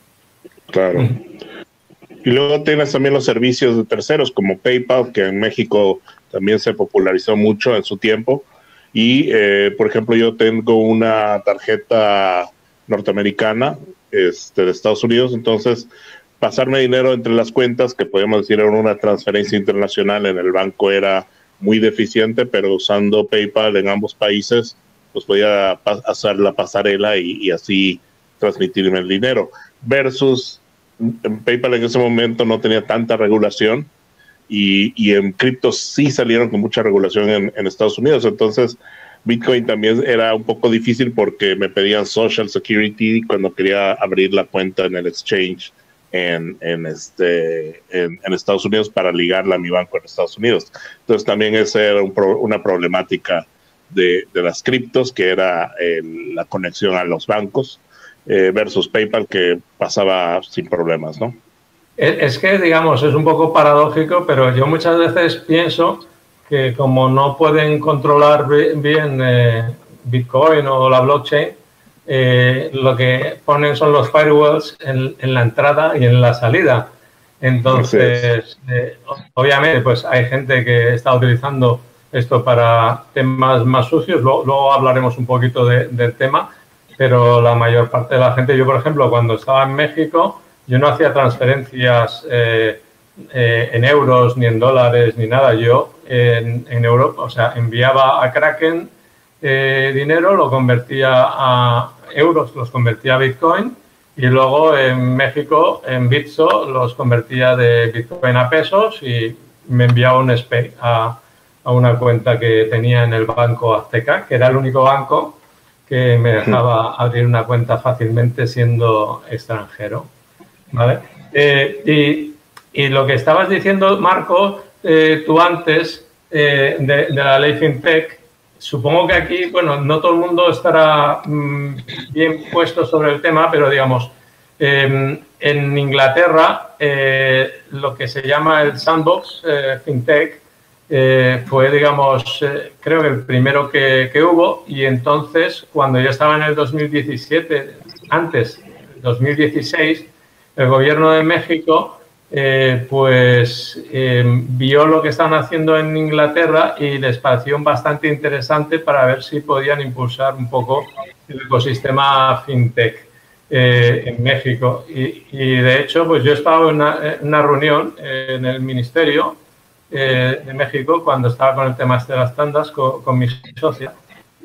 Claro. Mm. Y luego tienes también los servicios de terceros como PayPal, que en México también se popularizó mucho en su tiempo. Y, eh, por ejemplo, yo tengo una tarjeta norteamericana este, de Estados Unidos, entonces pasarme dinero entre las cuentas, que podemos decir era una transferencia internacional en el banco, era muy deficiente, pero usando PayPal en ambos países, pues podía hacer la pasarela y, y así transmitirme el dinero. Versus en PayPal en ese momento no tenía tanta regulación, Y, y en criptos sí salieron con mucha regulación en, en Estados Unidos. Entonces, Bitcoin también era un poco difícil porque me pedían Social Security cuando quería abrir la cuenta en el exchange en, en, este, en, en Estados Unidos para ligarla a mi banco en Estados Unidos. Entonces, también esa era un pro, una problemática de, de las criptos, que era el, la conexión a los bancos eh, versus PayPal, que pasaba sin problemas, ¿no? Es que, digamos, es un poco paradójico, pero yo muchas veces pienso que como no pueden controlar bien eh, Bitcoin o la blockchain, eh, lo que ponen son los firewalls en, en la entrada y en la salida. Entonces, eh, obviamente, pues hay gente que está utilizando esto para temas más sucios. Luego, luego hablaremos un poquito de, del tema, pero la mayor parte de la gente, yo por ejemplo, cuando estaba en México, yo no hacía transferencias eh, eh, en euros, ni en dólares, ni nada. Yo en, en Europa, o sea, enviaba a Kraken eh, dinero, lo convertía a euros, los convertía a Bitcoin y luego en México, en Bitso, los convertía de Bitcoin a pesos y me enviaba un S P A Y a, a una cuenta que tenía en el Banco Azteca, que era el único banco que me dejaba abrir una cuenta fácilmente siendo extranjero, ¿vale? Eh, y, y lo que estabas diciendo, Marco, eh, tú antes eh, de, de la ley FinTech, supongo que aquí, bueno, no todo el mundo estará mmm, bien puesto sobre el tema, pero digamos, eh, en Inglaterra eh, lo que se llama el Sandbox eh, FinTech eh, fue, digamos, eh, creo que el primero que, que hubo, y entonces cuando yo estaba en el dos mil diecisiete, antes, dos mil dieciséis, el gobierno de México Eh, pues eh, vio lo que están haciendo en Inglaterra y les pareció bastante interesante para ver si podían impulsar un poco el ecosistema fintech eh, en México. Y, y de hecho, pues yo estaba en una, en una reunión eh, en el Ministerio eh, de México cuando estaba con el tema este de las tandas con, con mi socia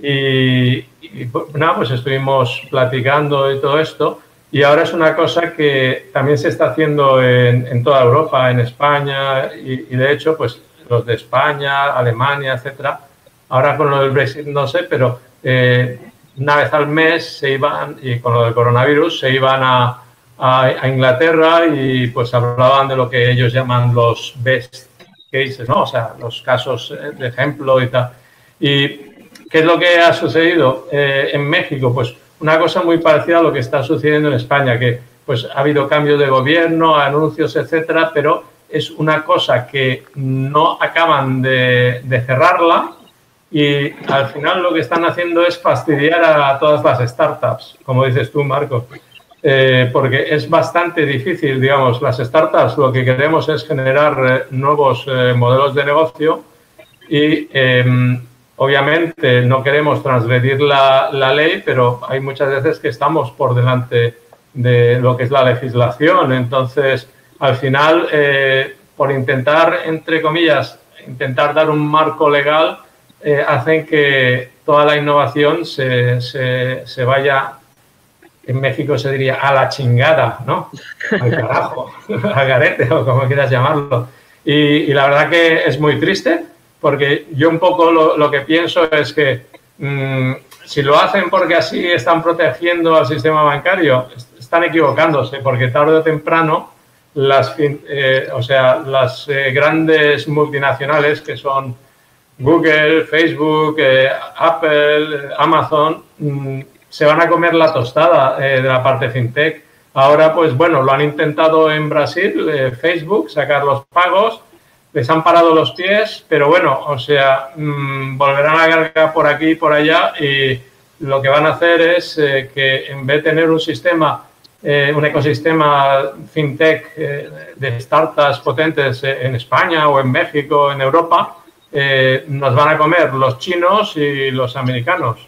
y, y pues, nada, pues estuvimos platicando y todo esto. Y ahora es una cosa que también se está haciendo en, en toda Europa, en España, y, y de hecho, pues los de España, Alemania, etcétera. Ahora con lo del Brexit no sé, pero eh, una vez al mes se iban, y con lo del coronavirus, se iban a, a, a Inglaterra y pues hablaban de lo que ellos llaman los best cases, ¿no? O sea, los casos de ejemplo y tal. ¿Y qué es lo que ha sucedido eh, en México? Pues una cosa muy parecida a lo que está sucediendo en España, que pues ha habido cambios de gobierno, anuncios, etcétera, pero es una cosa que no acaban de, de cerrarla y al final lo que están haciendo es fastidiar a todas las startups, como dices tú, Marco, eh, porque es bastante difícil, digamos, las startups lo que queremos es generar eh, nuevos eh, modelos de negocio y eh, obviamente no queremos transgredir la, la ley, pero hay muchas veces que estamos por delante de lo que es la legislación. Entonces, al final, eh, por intentar, entre comillas, intentar dar un marco legal, eh, hacen que toda la innovación se, se, se vaya, en México se diría, a la chingada, ¿no? Al carajo, al garete, o como quieras llamarlo. Y, y la verdad que es muy triste, porque yo un poco lo, lo que pienso es que mmm, si lo hacen porque así están protegiendo al sistema bancario, están equivocándose, porque tarde o temprano las, eh, o sea, las eh, grandes multinacionales que son Google, Facebook, eh, Apple, Amazon, mmm, se van a comer la tostada eh, de la parte fintech. Ahora, pues bueno, lo han intentado en Brasil, eh, Facebook, sacar los pagos. Les han parado los pies, pero bueno, o sea, mmm, volverán a cargar por aquí y por allá y lo que van a hacer es eh, que en vez de tener un sistema, eh, un ecosistema fintech eh, de startups potentes en España o en México, en Europa, eh, nos van a comer los chinos y los americanos.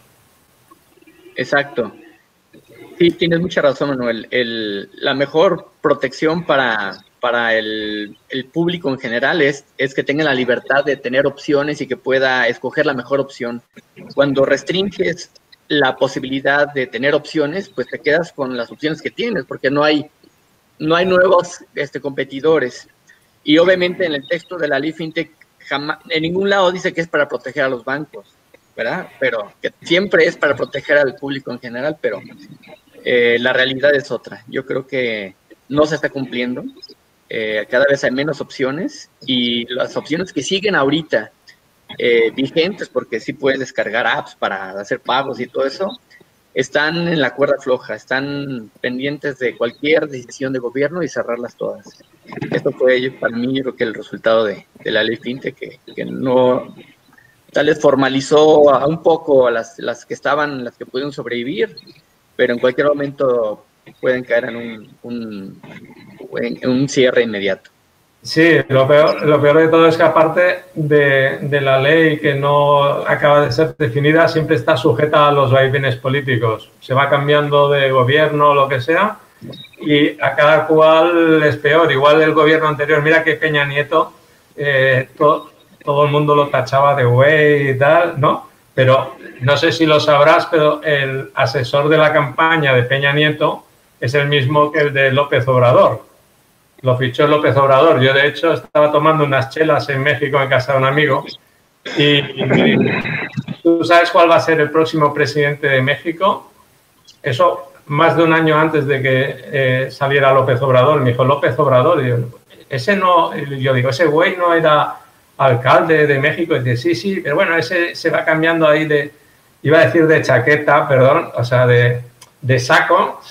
Exacto. Sí, tienes mucha razón, Manuel. El, la mejor protección para... para el, el público en general es, es que tenga la libertad de tener opciones y que pueda escoger la mejor opción. Cuando restringes la posibilidad de tener opciones, pues te quedas con las opciones que tienes, porque no hay, no hay nuevos este, competidores. Y obviamente en el texto de la ley FinTech, jamás, en ningún lado dice que es para proteger a los bancos, ¿verdad? Pero que siempre es para proteger al público en general, pero eh, la realidad es otra. Yo creo que no se está cumpliendo. Eh, cada vez hay menos opciones y las opciones que siguen ahorita eh, vigentes, porque sí puedes descargar apps para hacer pagos y todo eso, están en la cuerda floja, están pendientes de cualquier decisión de gobierno y cerrarlas todas. Esto fue para mí, yo creo que el resultado de, de la ley FinTech, que, que no, tal vez formalizó a un poco a las, las que estaban, las que pudieron sobrevivir, pero en cualquier momento pueden caer en un, un, en un cierre inmediato. Sí, lo peor, lo peor de todo es que aparte de, de la ley que no acaba de ser definida, siempre está sujeta a los vaivenes políticos. Se va cambiando de gobierno o lo que sea y a cada cual es peor. Igual el gobierno anterior, mira que Peña Nieto, eh, to, todo el mundo lo tachaba de güey y tal, ¿no? Pero no sé si lo sabrás, pero el asesor de la campaña de Peña Nieto es el mismo que el de López Obrador. Lo fichó López Obrador. Yo, de hecho, estaba tomando unas chelas en México en casa de un amigo y, y me dijo, ¿tú sabes cuál va a ser el próximo presidente de México? Eso más de un año antes de que eh, saliera López Obrador. Me dijo, López Obrador. Y yo, ese no, yo digo, ese güey no era alcalde de México. Y dice, sí, sí, pero bueno, ese se va cambiando ahí de, iba a decir de chaqueta, perdón, o sea, de, de saco.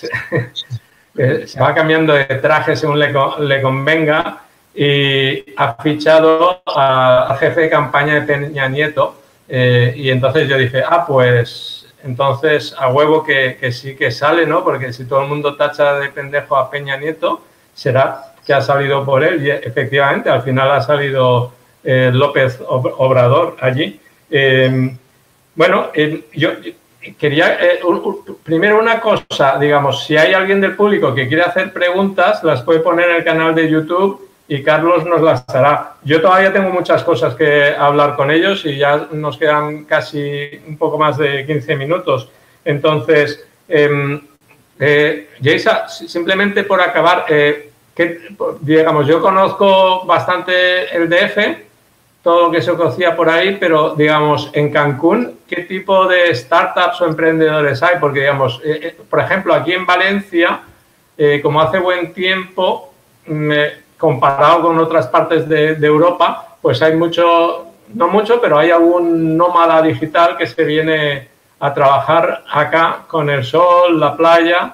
Se va cambiando de traje según le, le convenga y ha fichado al jefe de campaña de Peña Nieto. Eh, y entonces yo dije, ah, pues entonces a huevo que, que sí que sale, ¿no? Porque si todo el mundo tacha de pendejo a Peña Nieto, será que ha salido por él. Y efectivamente, al final ha salido eh, López Obrador allí. Eh, bueno, eh, yo... Quería, eh, un, un, primero una cosa, digamos, si hay alguien del público que quiere hacer preguntas, las puede poner en el canal de YouTube y Carlos nos las hará. Yo todavía tengo muchas cosas que hablar con ellos y ya nos quedan casi un poco más de quince minutos. Entonces, eh, eh, Yeisa, simplemente por acabar, eh, que, digamos, yo conozco bastante el D F, todo lo que se conocía por ahí, pero, digamos, en Cancún, ¿qué tipo de startups o emprendedores hay? Porque, digamos, eh, eh, por ejemplo, aquí en Valencia, eh, como hace buen tiempo, me, comparado con otras partes de, de Europa, pues hay mucho, no mucho, pero hay algún nómada digital que se viene a trabajar acá con el sol, la playa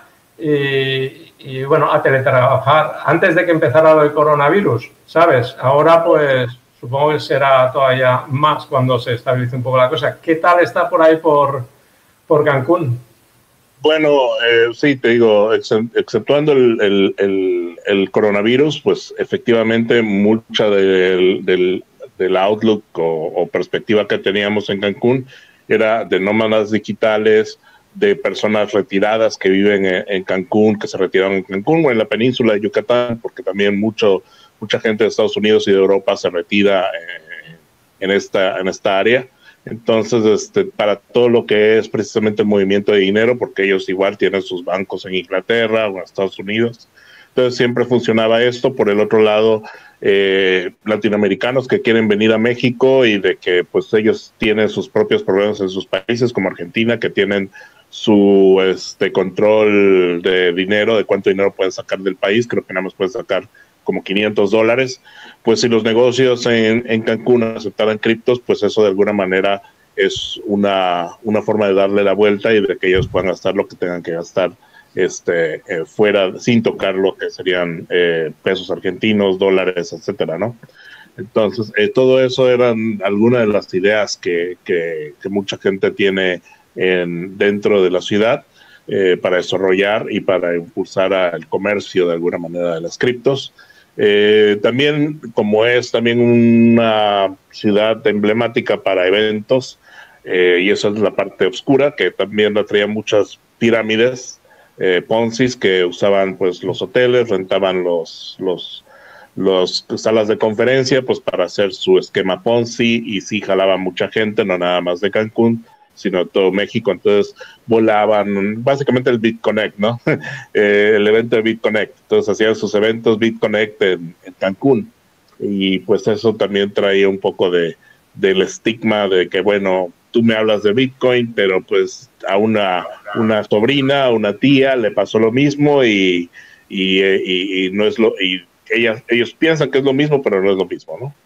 y, y bueno, a teletrabajar antes de que empezara el coronavirus, ¿sabes? Ahora, pues... Supongo que será todavía más cuando se estabilice un poco la cosa. ¿Qué tal está por ahí por, por Cancún? Bueno, eh, sí, te digo, exceptuando el, el, el, el coronavirus, pues efectivamente mucha del, del, del outlook o, o perspectiva que teníamos en Cancún era de nómadas digitales, de personas retiradas que viven en, en Cancún, que se retiraron en Cancún o en la península de Yucatán, porque también mucho... mucha gente de Estados Unidos y de Europa se retira eh, en, esta, en esta área. Entonces, este, para todo lo que es precisamente el movimiento de dinero, porque ellos igual tienen sus bancos en Inglaterra o en Estados Unidos. Entonces, siempre funcionaba esto. Por el otro lado, eh, latinoamericanos que quieren venir a México y de que pues ellos tienen sus propios problemas en sus países, como Argentina, que tienen su este, control de dinero, de cuánto dinero pueden sacar del país. Creo que nada más pueden sacar como quinientos dólares, pues si los negocios en, en Cancún aceptaran criptos, pues eso de alguna manera es una, una forma de darle la vuelta y de que ellos puedan gastar lo que tengan que gastar este, eh, fuera, sin tocar lo que serían eh, pesos argentinos, dólares, etcétera, ¿no? Entonces, eh, todo eso eran algunas de las ideas que, que, que mucha gente tiene en, dentro de la ciudad eh, para desarrollar y para impulsar al comercio de alguna manera de las criptos. Eh, también, como es también una ciudad emblemática para eventos, eh, y esa es la parte oscura, que también atraía muchas pirámides, eh, Ponzi's, que usaban pues los hoteles, rentaban los, los, los salas de conferencia pues para hacer su esquema Ponzi, y sí jalaba mucha gente, no nada más de Cancún, sino de todo México. Entonces volaban básicamente el BitConnect, ¿no? eh, el evento de BitConnect. Entonces hacían sus eventos BitConnect en, en Cancún, y pues eso también traía un poco de del estigma de que, bueno, tú me hablas de Bitcoin, pero pues a una, una sobrina, a una tía le pasó lo mismo y, y, y, y no es lo y ellas, ellos piensan que es lo mismo, pero no es lo mismo, ¿no?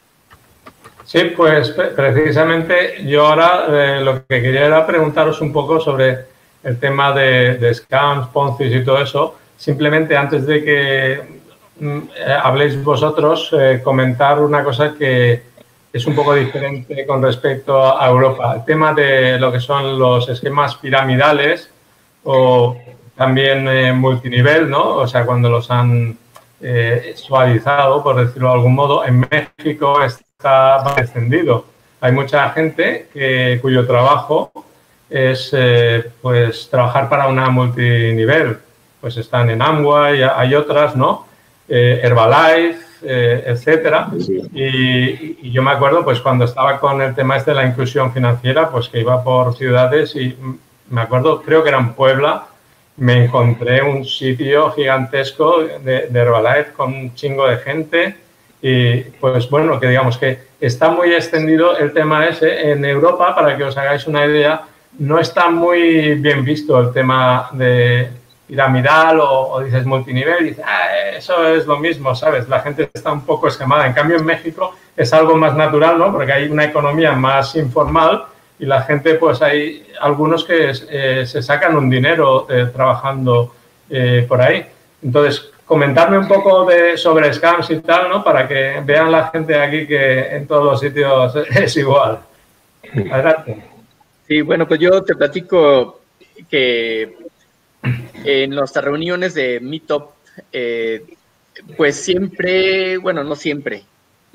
Sí, pues precisamente yo ahora eh, lo que quería era preguntaros un poco sobre el tema de, de scams, Ponzi y todo eso. Simplemente antes de que mm, eh, habléis vosotros, eh, comentar una cosa que es un poco diferente con respecto a Europa. El tema de lo que son los esquemas piramidales o también eh, multinivel, ¿no? O sea, cuando los han eh, suavizado, por decirlo de algún modo, en México está más extendido. Hay mucha gente que, cuyo trabajo es eh, pues trabajar para una multinivel. Pues están en Amway, hay otras, ¿no? Eh, Herbalife, eh, etcétera. Sí. Y, y yo me acuerdo, pues cuando estaba con el tema este de la inclusión financiera, pues que iba por ciudades y me acuerdo, creo que era en Puebla, me encontré un sitio gigantesco de, de Herbalife con un chingo de gente y pues bueno, que digamos que está muy extendido el tema ese. En Europa, para que os hagáis una idea, no está muy bien visto el tema de piramidal o, o dices multinivel y dices, ah, eso es lo mismo, ¿sabes? La gente está un poco esquemada. En cambio, en México es algo más natural, ¿no? Porque hay una economía más informal y la gente, pues hay algunos que eh, se sacan un dinero eh, trabajando eh, por ahí. Entonces, comentarme un poco de, sobre scams y tal, ¿no? Para que vean la gente aquí que en todos los sitios es igual. Adelante. Sí, bueno, pues yo te platico que en nuestras reuniones de Meetup, eh, pues siempre, bueno, no siempre,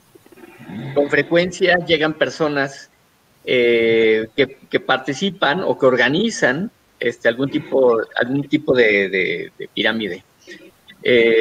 con frecuencia llegan personas eh, que, que participan o que organizan este, algún tipo, algún tipo de, de, de pirámide. Eh,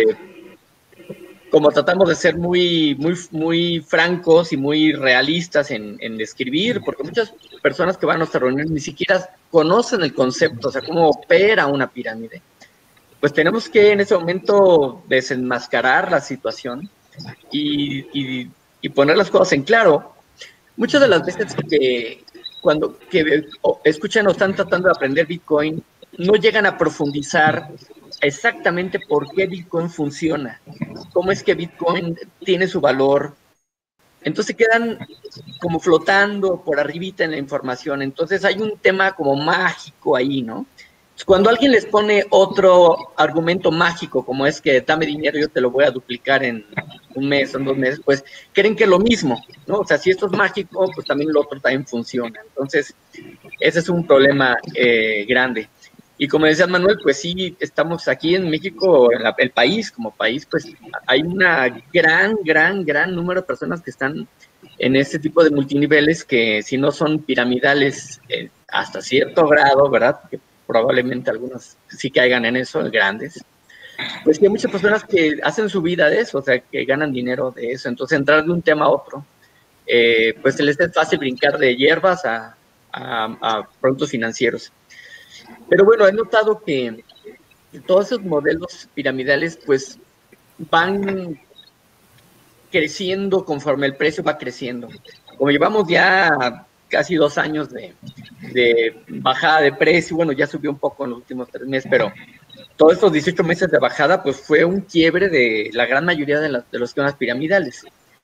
como tratamos de ser muy, muy, muy francos y muy realistas en, en describir, porque muchas personas que van a nuestras reuniones ni siquiera conocen el concepto, o sea, cómo opera una pirámide, pues tenemos que en ese momento desenmascarar la situación y, y, y poner las cosas en claro. Muchas de las veces que cuando que escuchan o están tratando de aprender Bitcoin, no llegan a profundizar exactamente por qué Bitcoin funciona, cómo es que Bitcoin tiene su valor. Entonces quedan como flotando por arribita en la información. Entonces hay un tema como mágico ahí, ¿no? Cuando alguien les pone otro argumento mágico, como es que dame dinero, yo te lo voy a duplicar en un mes o en dos meses, pues creen que es lo mismo, ¿no? O sea, si esto es mágico, pues también lo otro también funciona. Entonces, ese es un problema eh, grande. Y como decía Manuel, pues sí, estamos aquí en México, en la, el país, como país, pues hay una gran, gran, gran número de personas que están en este tipo de multiniveles que si no son piramidales eh, hasta cierto grado, ¿verdad? Que probablemente algunos sí caigan en eso, grandes. Pues hay muchas personas que hacen su vida de eso, o sea, que ganan dinero de eso. Entonces, entrar de un tema a otro, eh, pues se les es fácil brincar de hierbas a, a, a productos financieros. Pero bueno, he notado que todos esos modelos piramidales pues van creciendo conforme el precio va creciendo. Como llevamos ya casi dos años de, de bajada de precio, bueno, ya subió un poco en los últimos tres meses, pero todos estos dieciocho meses de bajada pues fue un quiebre de la gran mayoría de, las, de los esquemas piramidales.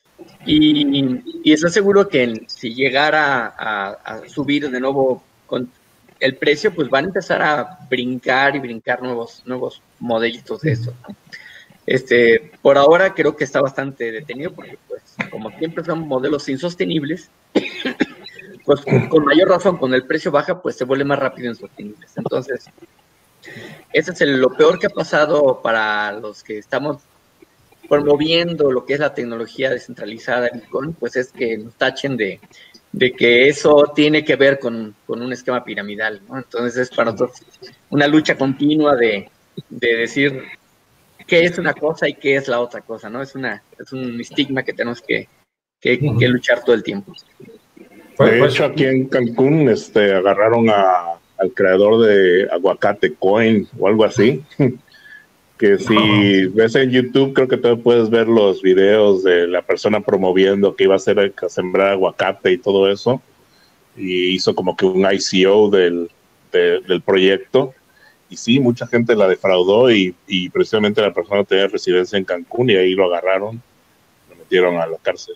Y, y estoy seguro que si llegara a, a subir de nuevo con el precio, pues van a empezar a brincar y brincar nuevos, nuevos modelitos de eso, ¿no? Este, por ahora creo que está bastante detenido porque, pues, como siempre son modelos insostenibles, pues con, con mayor razón, cuando el precio baja, pues se vuelve más rápido insostenibles. Entonces, ese es el, lo peor que ha pasado para los que estamos promoviendo lo que es la tecnología descentralizada de Bitcoin, pues es que nos tachen de de que eso tiene que ver con, con un esquema piramidal, ¿no? Entonces es para nosotros una lucha continua de, de decir qué es una cosa y qué es la otra cosa, ¿no? Es, una, es un estigma que tenemos que, que, que luchar todo el tiempo. De hecho, aquí en Cancún este, agarraron a, al creador de Aguacate Coin o algo así, que si ves en YouTube, creo que todavía puedes ver los videos de la persona promoviendo que iba a hacer a sembrar aguacate y todo eso, y hizo como que un I C O del, de, del proyecto, y sí, mucha gente la defraudó, y, y precisamente la persona tenía residencia en Cancún, y ahí lo agarraron, lo metieron a la cárcel.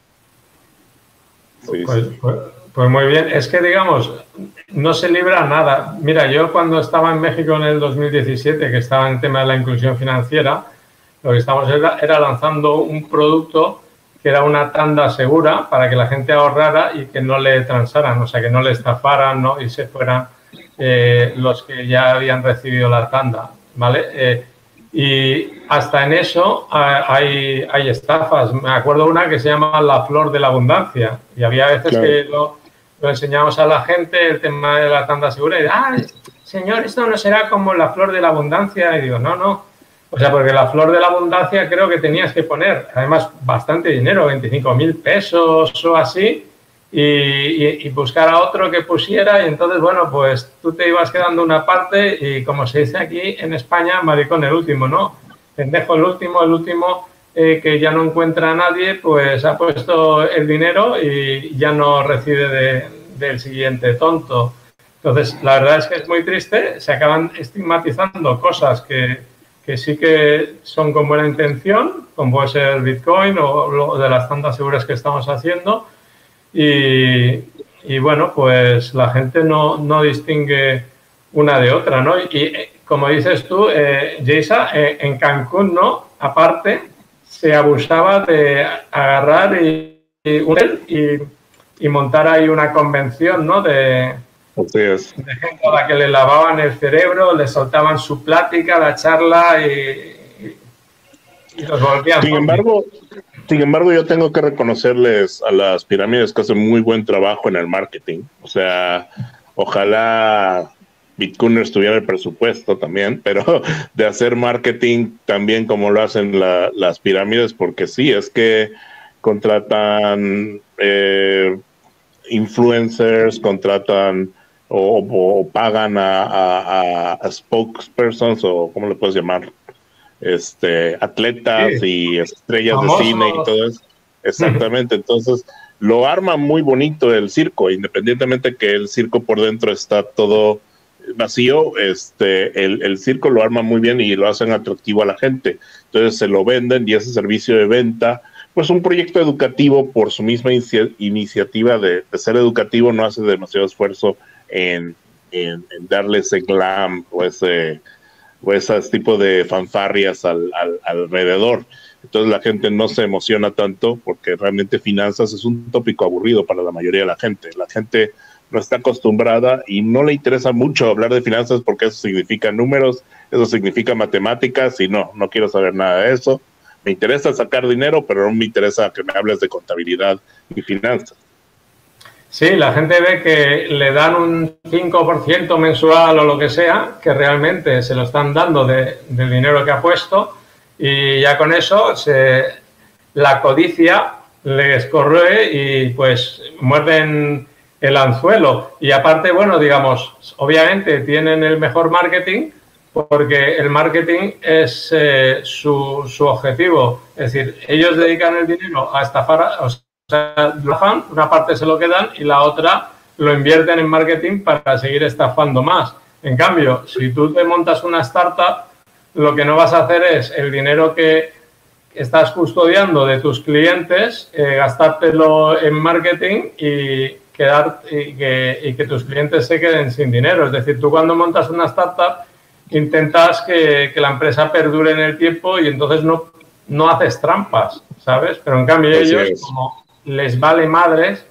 Sí, pues, sí. Pues, pues muy bien, es que digamos, no se libra nada. Mira, yo cuando estaba en México en el dos mil diecisiete, que estaba en el tema de la inclusión financiera, lo que estábamos era, era lanzando un producto que era una tanda segura para que la gente ahorrara y que no le transaran, o sea, que no le estafaran, ¿no? Y se fueran eh, los que ya habían recibido la tanda, ¿vale? Eh, y hasta en eso hay, hay estafas. Me acuerdo una que se llama la flor de la abundancia, y había veces claro. que lo, lo enseñamos a la gente, el tema de la tanda segura, y ah, señor, esto no será como la flor de la abundancia. Y digo, no, no. O sea, porque la flor de la abundancia creo que tenías que poner, además, bastante dinero, veinticinco mil pesos o así, y, y, y buscar a otro que pusiera, y entonces, bueno, pues tú te ibas quedando una parte y, como se dice aquí en España, maricón el último, ¿no? Pendejo el último, el último eh, que ya no encuentra a nadie, pues ha puesto el dinero y ya no recibe de, del siguiente tonto. Entonces, la verdad es que es muy triste, se acaban estigmatizando cosas que, que sí que son con buena intención, como puede ser el Bitcoin o lo de las tantas seguras que estamos haciendo, y, y bueno, pues la gente no, no distingue una de otra, ¿no? Y como dices tú, eh, Geisa, eh, en Cancún, ¿no? Aparte, se abusaba de agarrar y, y, y, y montar ahí una convención, ¿no? De, Así es. de gente a la que le lavaban el cerebro, le soltaban su plática, la charla y, y, y los volvían. Sin embargo, sin embargo, yo tengo que reconocerles a las pirámides que hacen muy buen trabajo en el marketing. O sea, ojalá Bitcoiners tuviera el presupuesto también, pero de hacer marketing también como lo hacen la, las pirámides, porque sí, es que contratan eh, influencers, contratan o, o pagan a, a, a spokespersons, o ¿cómo le puedes llamar? Este, atletas sí. y estrellas Famosos. de cine y todo eso. Exactamente, entonces lo arma muy bonito el circo, independientemente que el circo por dentro está todo vacío, este, el, el circo lo arma muy bien y lo hacen atractivo a la gente. Entonces se lo venden y ese servicio de venta, pues un proyecto educativo por su misma inicia, iniciativa de, de ser educativo no hace demasiado esfuerzo en, en, en darle ese glam o ese, o ese tipo de fanfarrias al, al, alrededor. Entonces la gente no se emociona tanto porque realmente finanzas es un tópico aburrido para la mayoría de la gente. La gente no está acostumbrada y no le interesa mucho hablar de finanzas porque eso significa números, eso significa matemáticas y no, no quiero saber nada de eso. Me interesa sacar dinero, pero no me interesa que me hables de contabilidad y finanzas. Sí, la gente ve que le dan un cinco por ciento mensual o lo que sea, que realmente se lo están dando de, del dinero que ha puesto, y ya con eso se, la codicia les corroe y pues muerden el anzuelo. Y aparte, bueno, digamos, obviamente tienen el mejor marketing porque el marketing es eh, su, su objetivo. Es decir, ellos dedican el dinero a estafar, o sea, una parte se lo quedan y la otra lo invierten en marketing para seguir estafando más. En cambio, si tú te montas una startup, lo que no vas a hacer es el dinero que estás custodiando de tus clientes, eh, gastártelo en marketing y, quedar, y, que, y que tus clientes se queden sin dinero. Es decir, tú cuando montas una startup intentas que, que la empresa perdure en el tiempo y entonces no, no haces trampas, ¿sabes? Pero en cambio Así ellos, es. como les vale madres,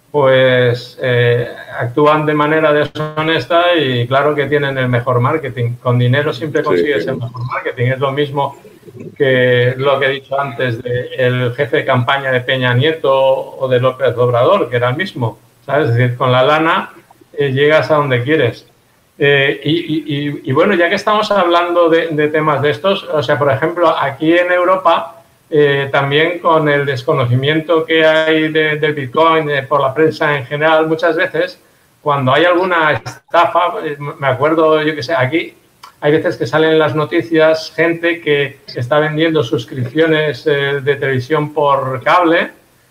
pues eh, actúan de manera deshonesta y claro que tienen el mejor marketing. Con dinero siempre consigues sí, sí. el mejor marketing. Es lo mismo que lo que he dicho antes del jefe de campaña de Peña Nieto o de López Obrador, que era el mismo, ¿sabes? Es decir, con la lana eh, llegas a donde quieres. Eh, y, y, y bueno, ya que estamos hablando de, de temas de estos, o sea, por ejemplo, aquí en Europa, eh, también con el desconocimiento que hay de, del Bitcoin eh, por la prensa en general, muchas veces, cuando hay alguna estafa, eh, me acuerdo, yo que sé, aquí hay veces que salen en las noticias gente que está vendiendo suscripciones eh, de televisión por cable,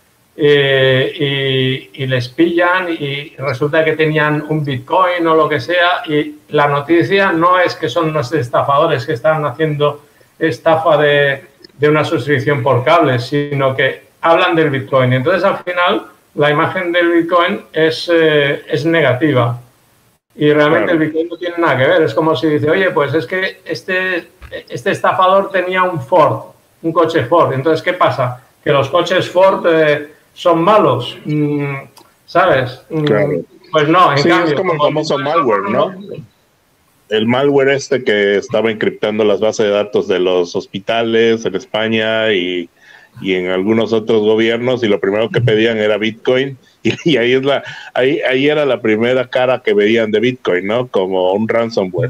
Eh, y, y les pillan y resulta que tenían un Bitcoin o lo que sea y la noticia no es que son los estafadores que están haciendo estafa de, de una suscripción por cable, sino que hablan del Bitcoin. Entonces, al final, la imagen del Bitcoin es, eh, es negativa y realmente claro. el Bitcoin no tiene nada que ver. Es como si dice, oye, pues es que este, este estafador tenía un Ford, un coche Ford. Entonces, ¿qué pasa? Que los coches Ford... Eh, son malos, ¿sabes? Claro. Pues no, en sí, cambio... es como el famoso malware, ¿no? El malware este que estaba encriptando las bases de datos de los hospitales en España y, y en algunos otros gobiernos, y lo primero que pedían era Bitcoin, y, y ahí es la ahí, ahí era la primera cara que veían de Bitcoin, ¿no? Como un ransomware.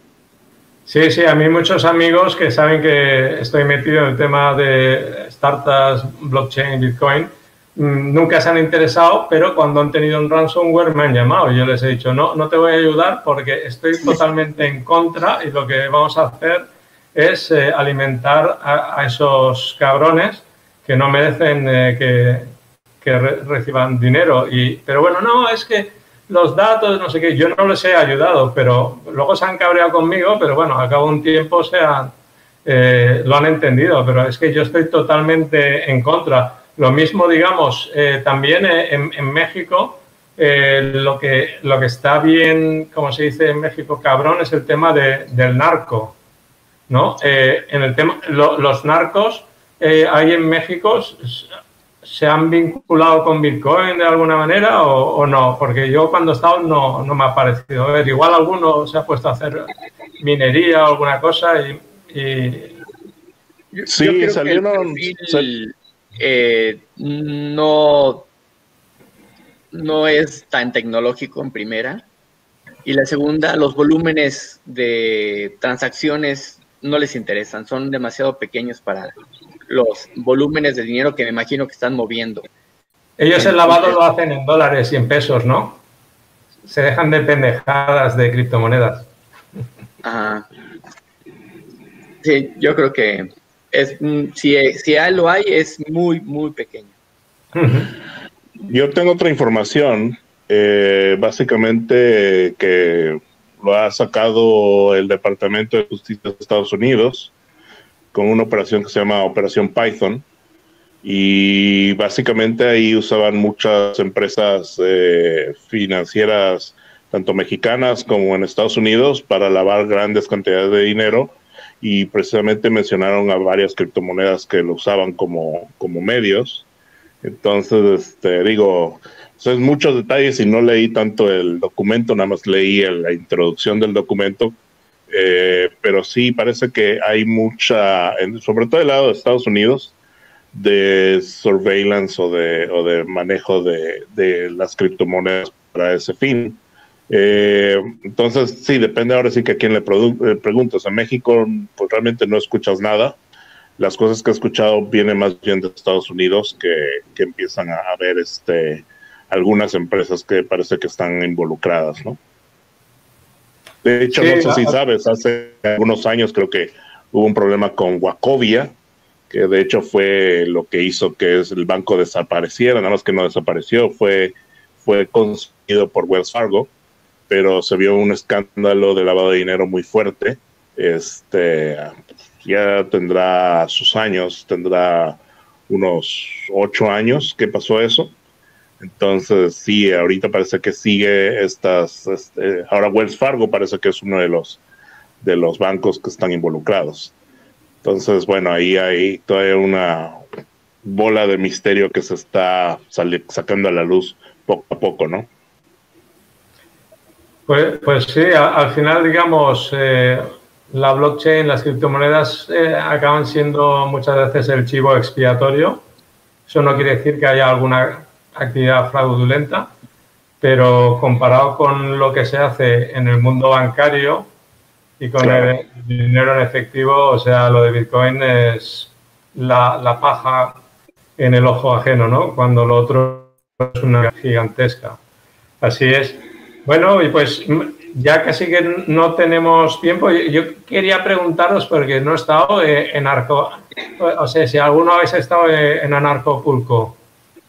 Sí, sí, a mí muchos amigos que saben que estoy metido en el tema de startups, blockchain, Bitcoin, nunca se han interesado, pero cuando han tenido un ransomware me han llamado y yo les he dicho, no, no te voy a ayudar porque estoy totalmente en contra y lo que vamos a hacer es eh, alimentar a, a esos cabrones que no merecen eh, que, que re reciban dinero. Y, pero bueno, no, es que los datos, no sé qué, yo no les he ayudado, pero luego se han cabreado conmigo, pero bueno, al cabo de un tiempo se han, eh, lo han entendido, pero es que yo estoy totalmente en contra. Lo mismo, digamos, eh, también en, en México, eh, lo, que, lo que está bien, como se dice en México, cabrón, es el tema de, del narco, ¿no? Eh, en el tema, lo, los narcos eh, ahí en México se han vinculado con Bitcoin de alguna manera o, o no, porque yo cuando he estado no, no me ha parecido. A ver, igual alguno se ha puesto a hacer minería o alguna cosa y... y... Sí, yo creo salieron... Que el perfil, Eh, no, no es tan tecnológico en primera, y la segunda, los volúmenes de transacciones no les interesan, son demasiado pequeños para los volúmenes de dinero que me imagino que están moviendo. Ellos el lavado lo hacen en dólares y en pesos, ¿no? Se dejan de pendejadas de criptomonedas. Ajá. Sí, yo creo que Es, si, si lo hay, es muy, muy pequeño. Yo tengo otra información, eh, básicamente que lo ha sacado el Departamento de Justicia de Estados Unidos con una operación que se llama Operación Python, y básicamente ahí usaban muchas empresas eh, financieras, tanto mexicanas como en Estados Unidos, para lavar grandes cantidades de dinero. Y precisamente mencionaron a varias criptomonedas que lo usaban como, como medios. Entonces, este, digo, son muchos detalles y no leí tanto el documento, nada más leí el, la introducción del documento, eh, pero sí parece que hay mucha, en, sobre todo del lado de Estados Unidos, de surveillance o de, o de manejo de, de las criptomonedas para ese fin. Eh, entonces, sí, depende ahora sí que a quién le eh, preguntas. En México, pues realmente no escuchas nada. Las cosas que he escuchado vienen más bien de Estados Unidos, que, que empiezan a, a ver este, algunas empresas que parece que están involucradas, ¿no? De hecho, sí, no sé si sabes, hace algunos años creo que hubo un problema con Wachovia, que de hecho fue lo que hizo que el banco desapareciera, nada más que no desapareció, fue, fue consumido por Wells Fargo, pero se vio un escándalo de lavado de dinero muy fuerte. Este, ya tendrá sus años, tendrá unos ocho años que pasó eso. Entonces, sí, ahorita parece que sigue estas, este, ahora Wells Fargo parece que es uno de los, de los bancos que están involucrados. Entonces, bueno, ahí hay todavía una bola de misterio que se está sacando a la luz poco a poco, ¿no? Pues, pues sí, a, al final, digamos, eh, la blockchain, las criptomonedas eh, acaban siendo muchas veces el chivo expiatorio. Eso no quiere decir que haya alguna actividad fraudulenta, pero comparado con lo que se hace en el mundo bancario y con claro. el dinero en efectivo, o sea, lo de Bitcoin es la, la paja en el ojo ajeno, ¿no? Cuando lo otro es una gigantesca. Así es. Bueno, y pues ya casi que no tenemos tiempo, yo quería preguntaros, porque no he estado en Arco, o sea, si alguno habéis estado en Anarcopulco.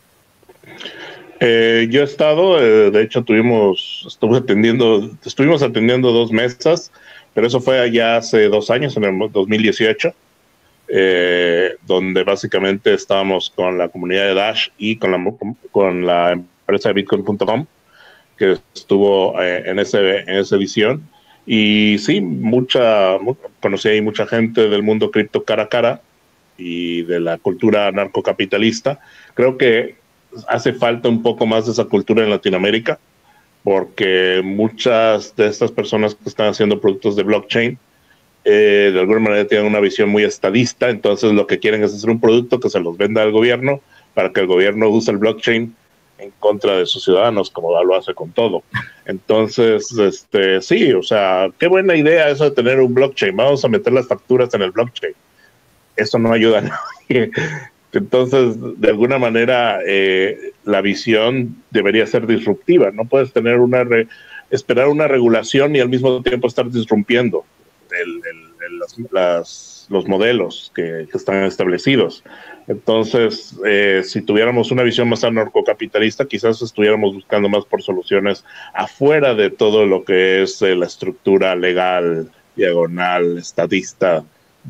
Eh, yo he estado, eh, de hecho tuvimos, estuve atendiendo, estuvimos atendiendo dos mesas, pero eso fue allá hace dos años, en el dos mil dieciocho, eh, donde básicamente estábamos con la comunidad de Dash y con la, con la empresa de Bitcoin punto com, que estuvo eh, en, ese, en esa edición. Y sí, mucha, conocí ahí mucha gente del mundo cripto cara a cara y de la cultura narcocapitalista. Creo que hace falta un poco más de esa cultura en Latinoamérica, porque muchas de estas personas que están haciendo productos de blockchain, eh, de alguna manera tienen una visión muy estadista. Entonces lo que quieren es hacer un producto que se los venda al gobierno para que el gobierno use el blockchain en contra de sus ciudadanos, como lo hace con todo. Entonces, este, sí, o sea, qué buena idea eso de tener un blockchain. Vamos a meter las facturas en el blockchain. Eso no ayuda a nadie. Entonces, de alguna manera, eh, la visión debería ser disruptiva. No puedes tener una re, esperar una regulación y al mismo tiempo estar disrumpiendo el, el, el, las, las, los modelos que, que están establecidos. Entonces, eh, si tuviéramos una visión más anarcocapitalista, quizás estuviéramos buscando más por soluciones afuera de todo lo que es eh, la estructura legal, diagonal, estadista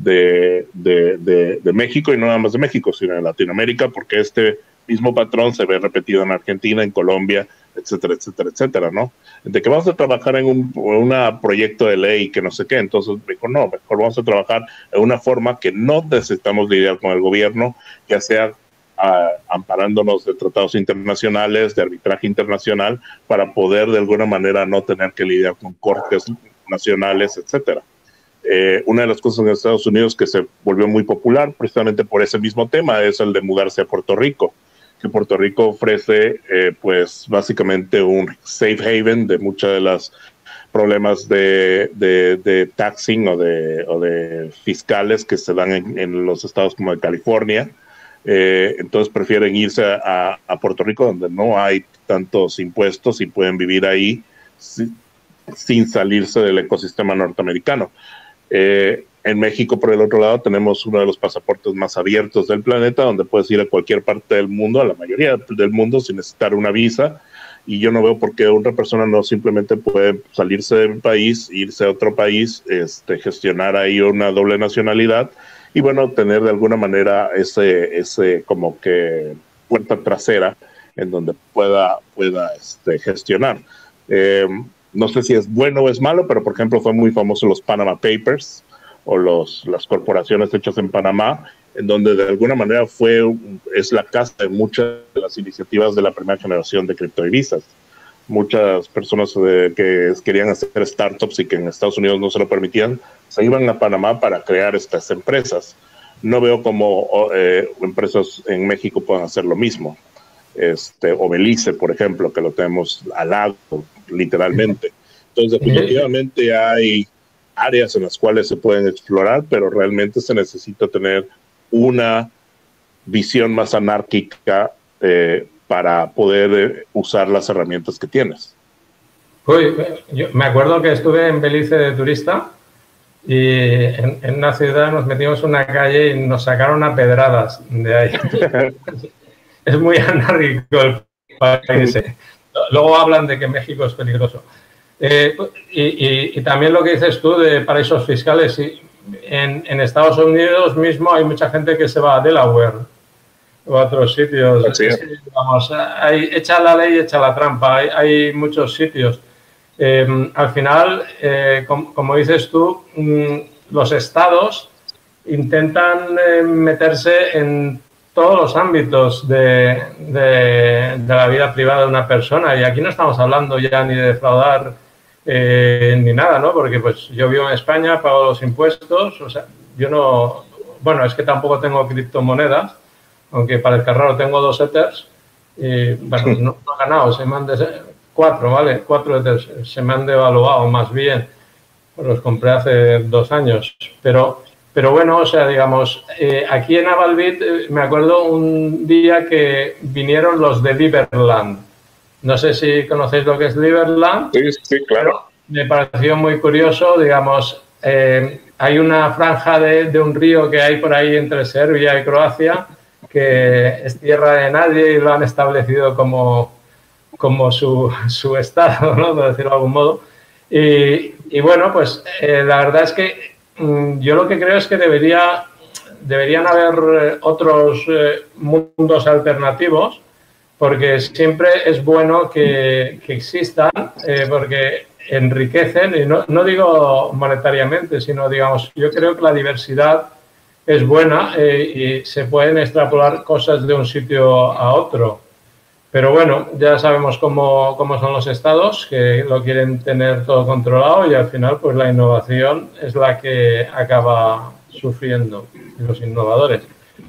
de, de, de, de México, y no nada más de México, sino de Latinoamérica, porque este mismo patrón se ve repetido en Argentina, en Colombia, etcétera, etcétera, etcétera, ¿no? De que vamos a trabajar en un una proyecto de ley que no sé qué, entonces mejor no, mejor vamos a trabajar en una forma que no necesitamos lidiar con el gobierno, ya sea uh, amparándonos de tratados internacionales, de arbitraje internacional, para poder de alguna manera no tener que lidiar con cortes nacionales, etcétera. Eh, una de las cosas en Estados Unidos que se volvió muy popular precisamente por ese mismo tema es el de mudarse a Puerto Rico, que Puerto Rico ofrece eh, pues básicamente un safe haven de muchos de los problemas de, de, de taxing o de, o de fiscales que se dan en, en los estados como de California. Eh, entonces prefieren irse a, a Puerto Rico, donde no hay tantos impuestos y pueden vivir ahí sin, sin salirse del ecosistema norteamericano. Eh, en México, por el otro lado, tenemos uno de los pasaportes más abiertos del planeta, donde puedes ir a cualquier parte del mundo, a la mayoría del mundo, sin necesitar una visa. Y yo no veo por qué una persona no simplemente puede salirse del país, irse a otro país, este, gestionar ahí una doble nacionalidad y, bueno, tener de alguna manera ese, ese como que puerta trasera en donde pueda, pueda este, gestionar. Eh, No sé si es bueno o es malo, pero por ejemplo fue muy famoso los Panama Papers o los, las corporaciones hechas en Panamá, en donde de alguna manera fue, es la casa de muchas de las iniciativas de la primera generación de criptodivisas. Muchas personas de, que querían hacer startups y que en Estados Unidos no se lo permitían, se iban a Panamá para crear estas empresas. No veo cómo eh, empresas en México puedan hacer lo mismo. Este, o Belice, por ejemplo, que lo tenemos al lado, literalmente. Entonces, definitivamente hay áreas en las cuales se pueden explorar, pero realmente se necesita tener una visión más anárquica eh, para poder eh, usar las herramientas que tienes. Uy, yo me acuerdo que estuve en Belice de turista y en, en una ciudad nos metimos en una calle y nos sacaron a pedradas de ahí. Es muy anárquico el país. Luego hablan de que México es peligroso. Eh, y, y, y también lo que dices tú de paraísos fiscales. En, en Estados Unidos mismo hay mucha gente que se va a Delaware o a otros sitios. Sí. Vamos, hay, echa la ley, echa la trampa. Hay, hay muchos sitios. Eh, al final, eh, com, como dices tú, mmm, los estados intentan eh, meterse en todos los ámbitos de, de, de la vida privada de una persona, y aquí no estamos hablando ya ni de defraudar eh, ni nada, ¿no? Porque pues yo vivo en España, pago los impuestos, o sea, yo no, bueno, es que tampoco tengo criptomonedas, aunque parezca raro, tengo dos Ethers, y bueno, no, no he ganado, se me han des, cuatro, ¿vale? Cuatro Ethers, se me han devaluado más bien, los compré hace dos años, pero... Pero bueno, o sea, digamos, eh, aquí en Avalbit eh, me acuerdo un día que vinieron los de Liberland. No sé si conocéis lo que es Liberland. Sí, sí, claro. Me pareció muy curioso, digamos, eh, hay una franja de, de un río que hay por ahí entre Serbia y Croacia que es tierra de nadie y lo han establecido como, como su, su estado, ¿no? Por decirlo de algún modo. Y, y bueno, pues eh, la verdad es que yo lo que creo es que debería, deberían haber otros eh, mundos alternativos, porque siempre es bueno que, que existan, eh, porque enriquecen, y no, no digo monetariamente, sino, digamos, yo creo que la diversidad es buena eh, y se pueden extrapolar cosas de un sitio a otro. Pero bueno, ya sabemos cómo, cómo son los estados, que lo quieren tener todo controlado y al final pues la innovación es la que acaba sufriendo los innovadores.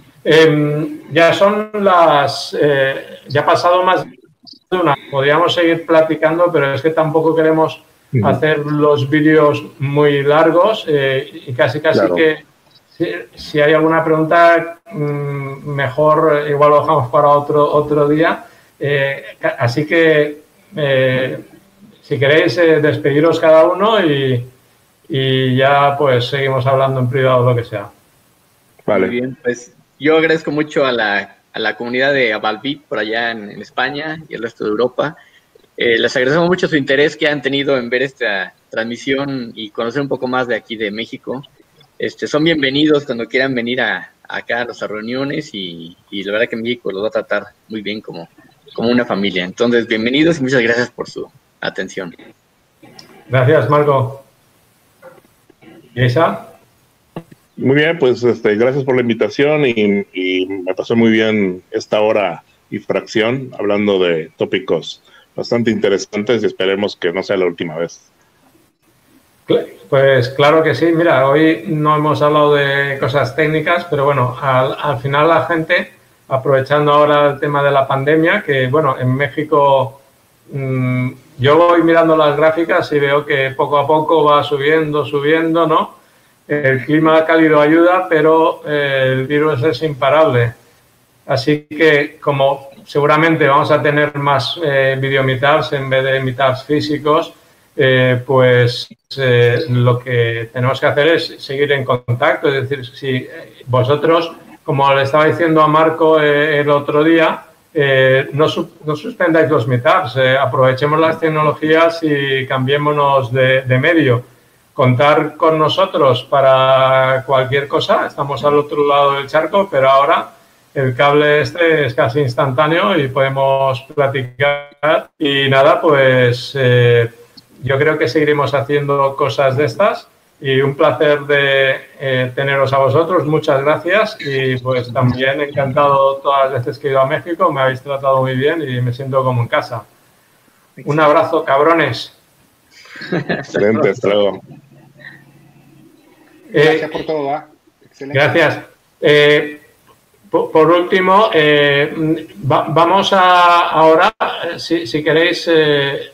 Eh, ya son las... Eh, ya ha pasado más de una... Podríamos seguir platicando, pero es que tampoco queremos hacer los vídeos muy largos eh, y casi casi claro. que si, si hay alguna pregunta, mejor igual lo dejamos para otro, otro día. Eh, así que, eh, si queréis, eh, despediros cada uno y, y ya pues seguimos hablando en privado, lo que sea. Vale. Muy bien, pues yo agradezco mucho a la, a la comunidad de Valbit por allá en, en España y el resto de Europa. Eh, les agradecemos mucho su interés que han tenido en ver esta transmisión y conocer un poco más de aquí de México. Este, son bienvenidos cuando quieran venir a, acá a nuestras reuniones y, y la verdad que México los va a tratar muy bien como, como una familia. Entonces, bienvenidos y muchas gracias por su atención. Gracias, Marco. ¿Y Isa? Muy bien, pues este, gracias por la invitación y, y me pasó muy bien esta hora y fracción hablando de tópicos bastante interesantes y esperemos que no sea la última vez. Pues claro que sí. Mira, hoy no hemos hablado de cosas técnicas, pero bueno, al, al final la gente, aprovechando ahora el tema de la pandemia, que bueno, en México mmm, yo voy mirando las gráficas y veo que poco a poco va subiendo, subiendo, ¿no? El clima cálido ayuda, pero eh, el virus es imparable. Así que, como seguramente vamos a tener más eh, video meetups en vez de meetups físicos, eh, pues eh, lo que tenemos que hacer es seguir en contacto. Es decir, si vosotros, como le estaba diciendo a Marco eh, el otro día, eh, no, su no suspendáis los meetups, eh, aprovechemos las tecnologías y cambiémonos de, de medio. Contar con nosotros para cualquier cosa, estamos al otro lado del charco, pero ahora el cable este es casi instantáneo y podemos platicar. Y nada, pues eh, yo creo que seguiremos haciendo cosas de estas y un placer de eh, teneros a vosotros. Muchas gracias y pues también encantado todas las veces que he ido a México, me habéis tratado muy bien y me siento como en casa. Un abrazo, cabrones. Excelente, hasta luego. Gracias eh, por todo, ¿eh? Excelente. Gracias. Eh, por, por último, eh, va, vamos a ahora, si, si queréis, eh,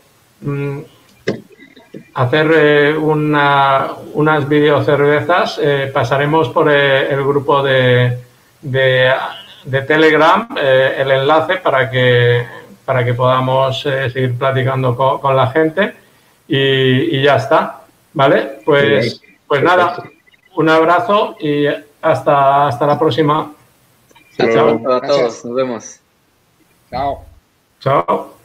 hacer eh, una, unas videocervezas. Eh, pasaremos por eh, el grupo de, de, de Telegram, eh, el enlace para que, para que podamos eh, seguir platicando con, con la gente y, y ya está. ¿Vale? Pues, pues nada. Un abrazo y hasta, hasta la próxima. Chao, chao a todos. Nos vemos. Chao. Chao.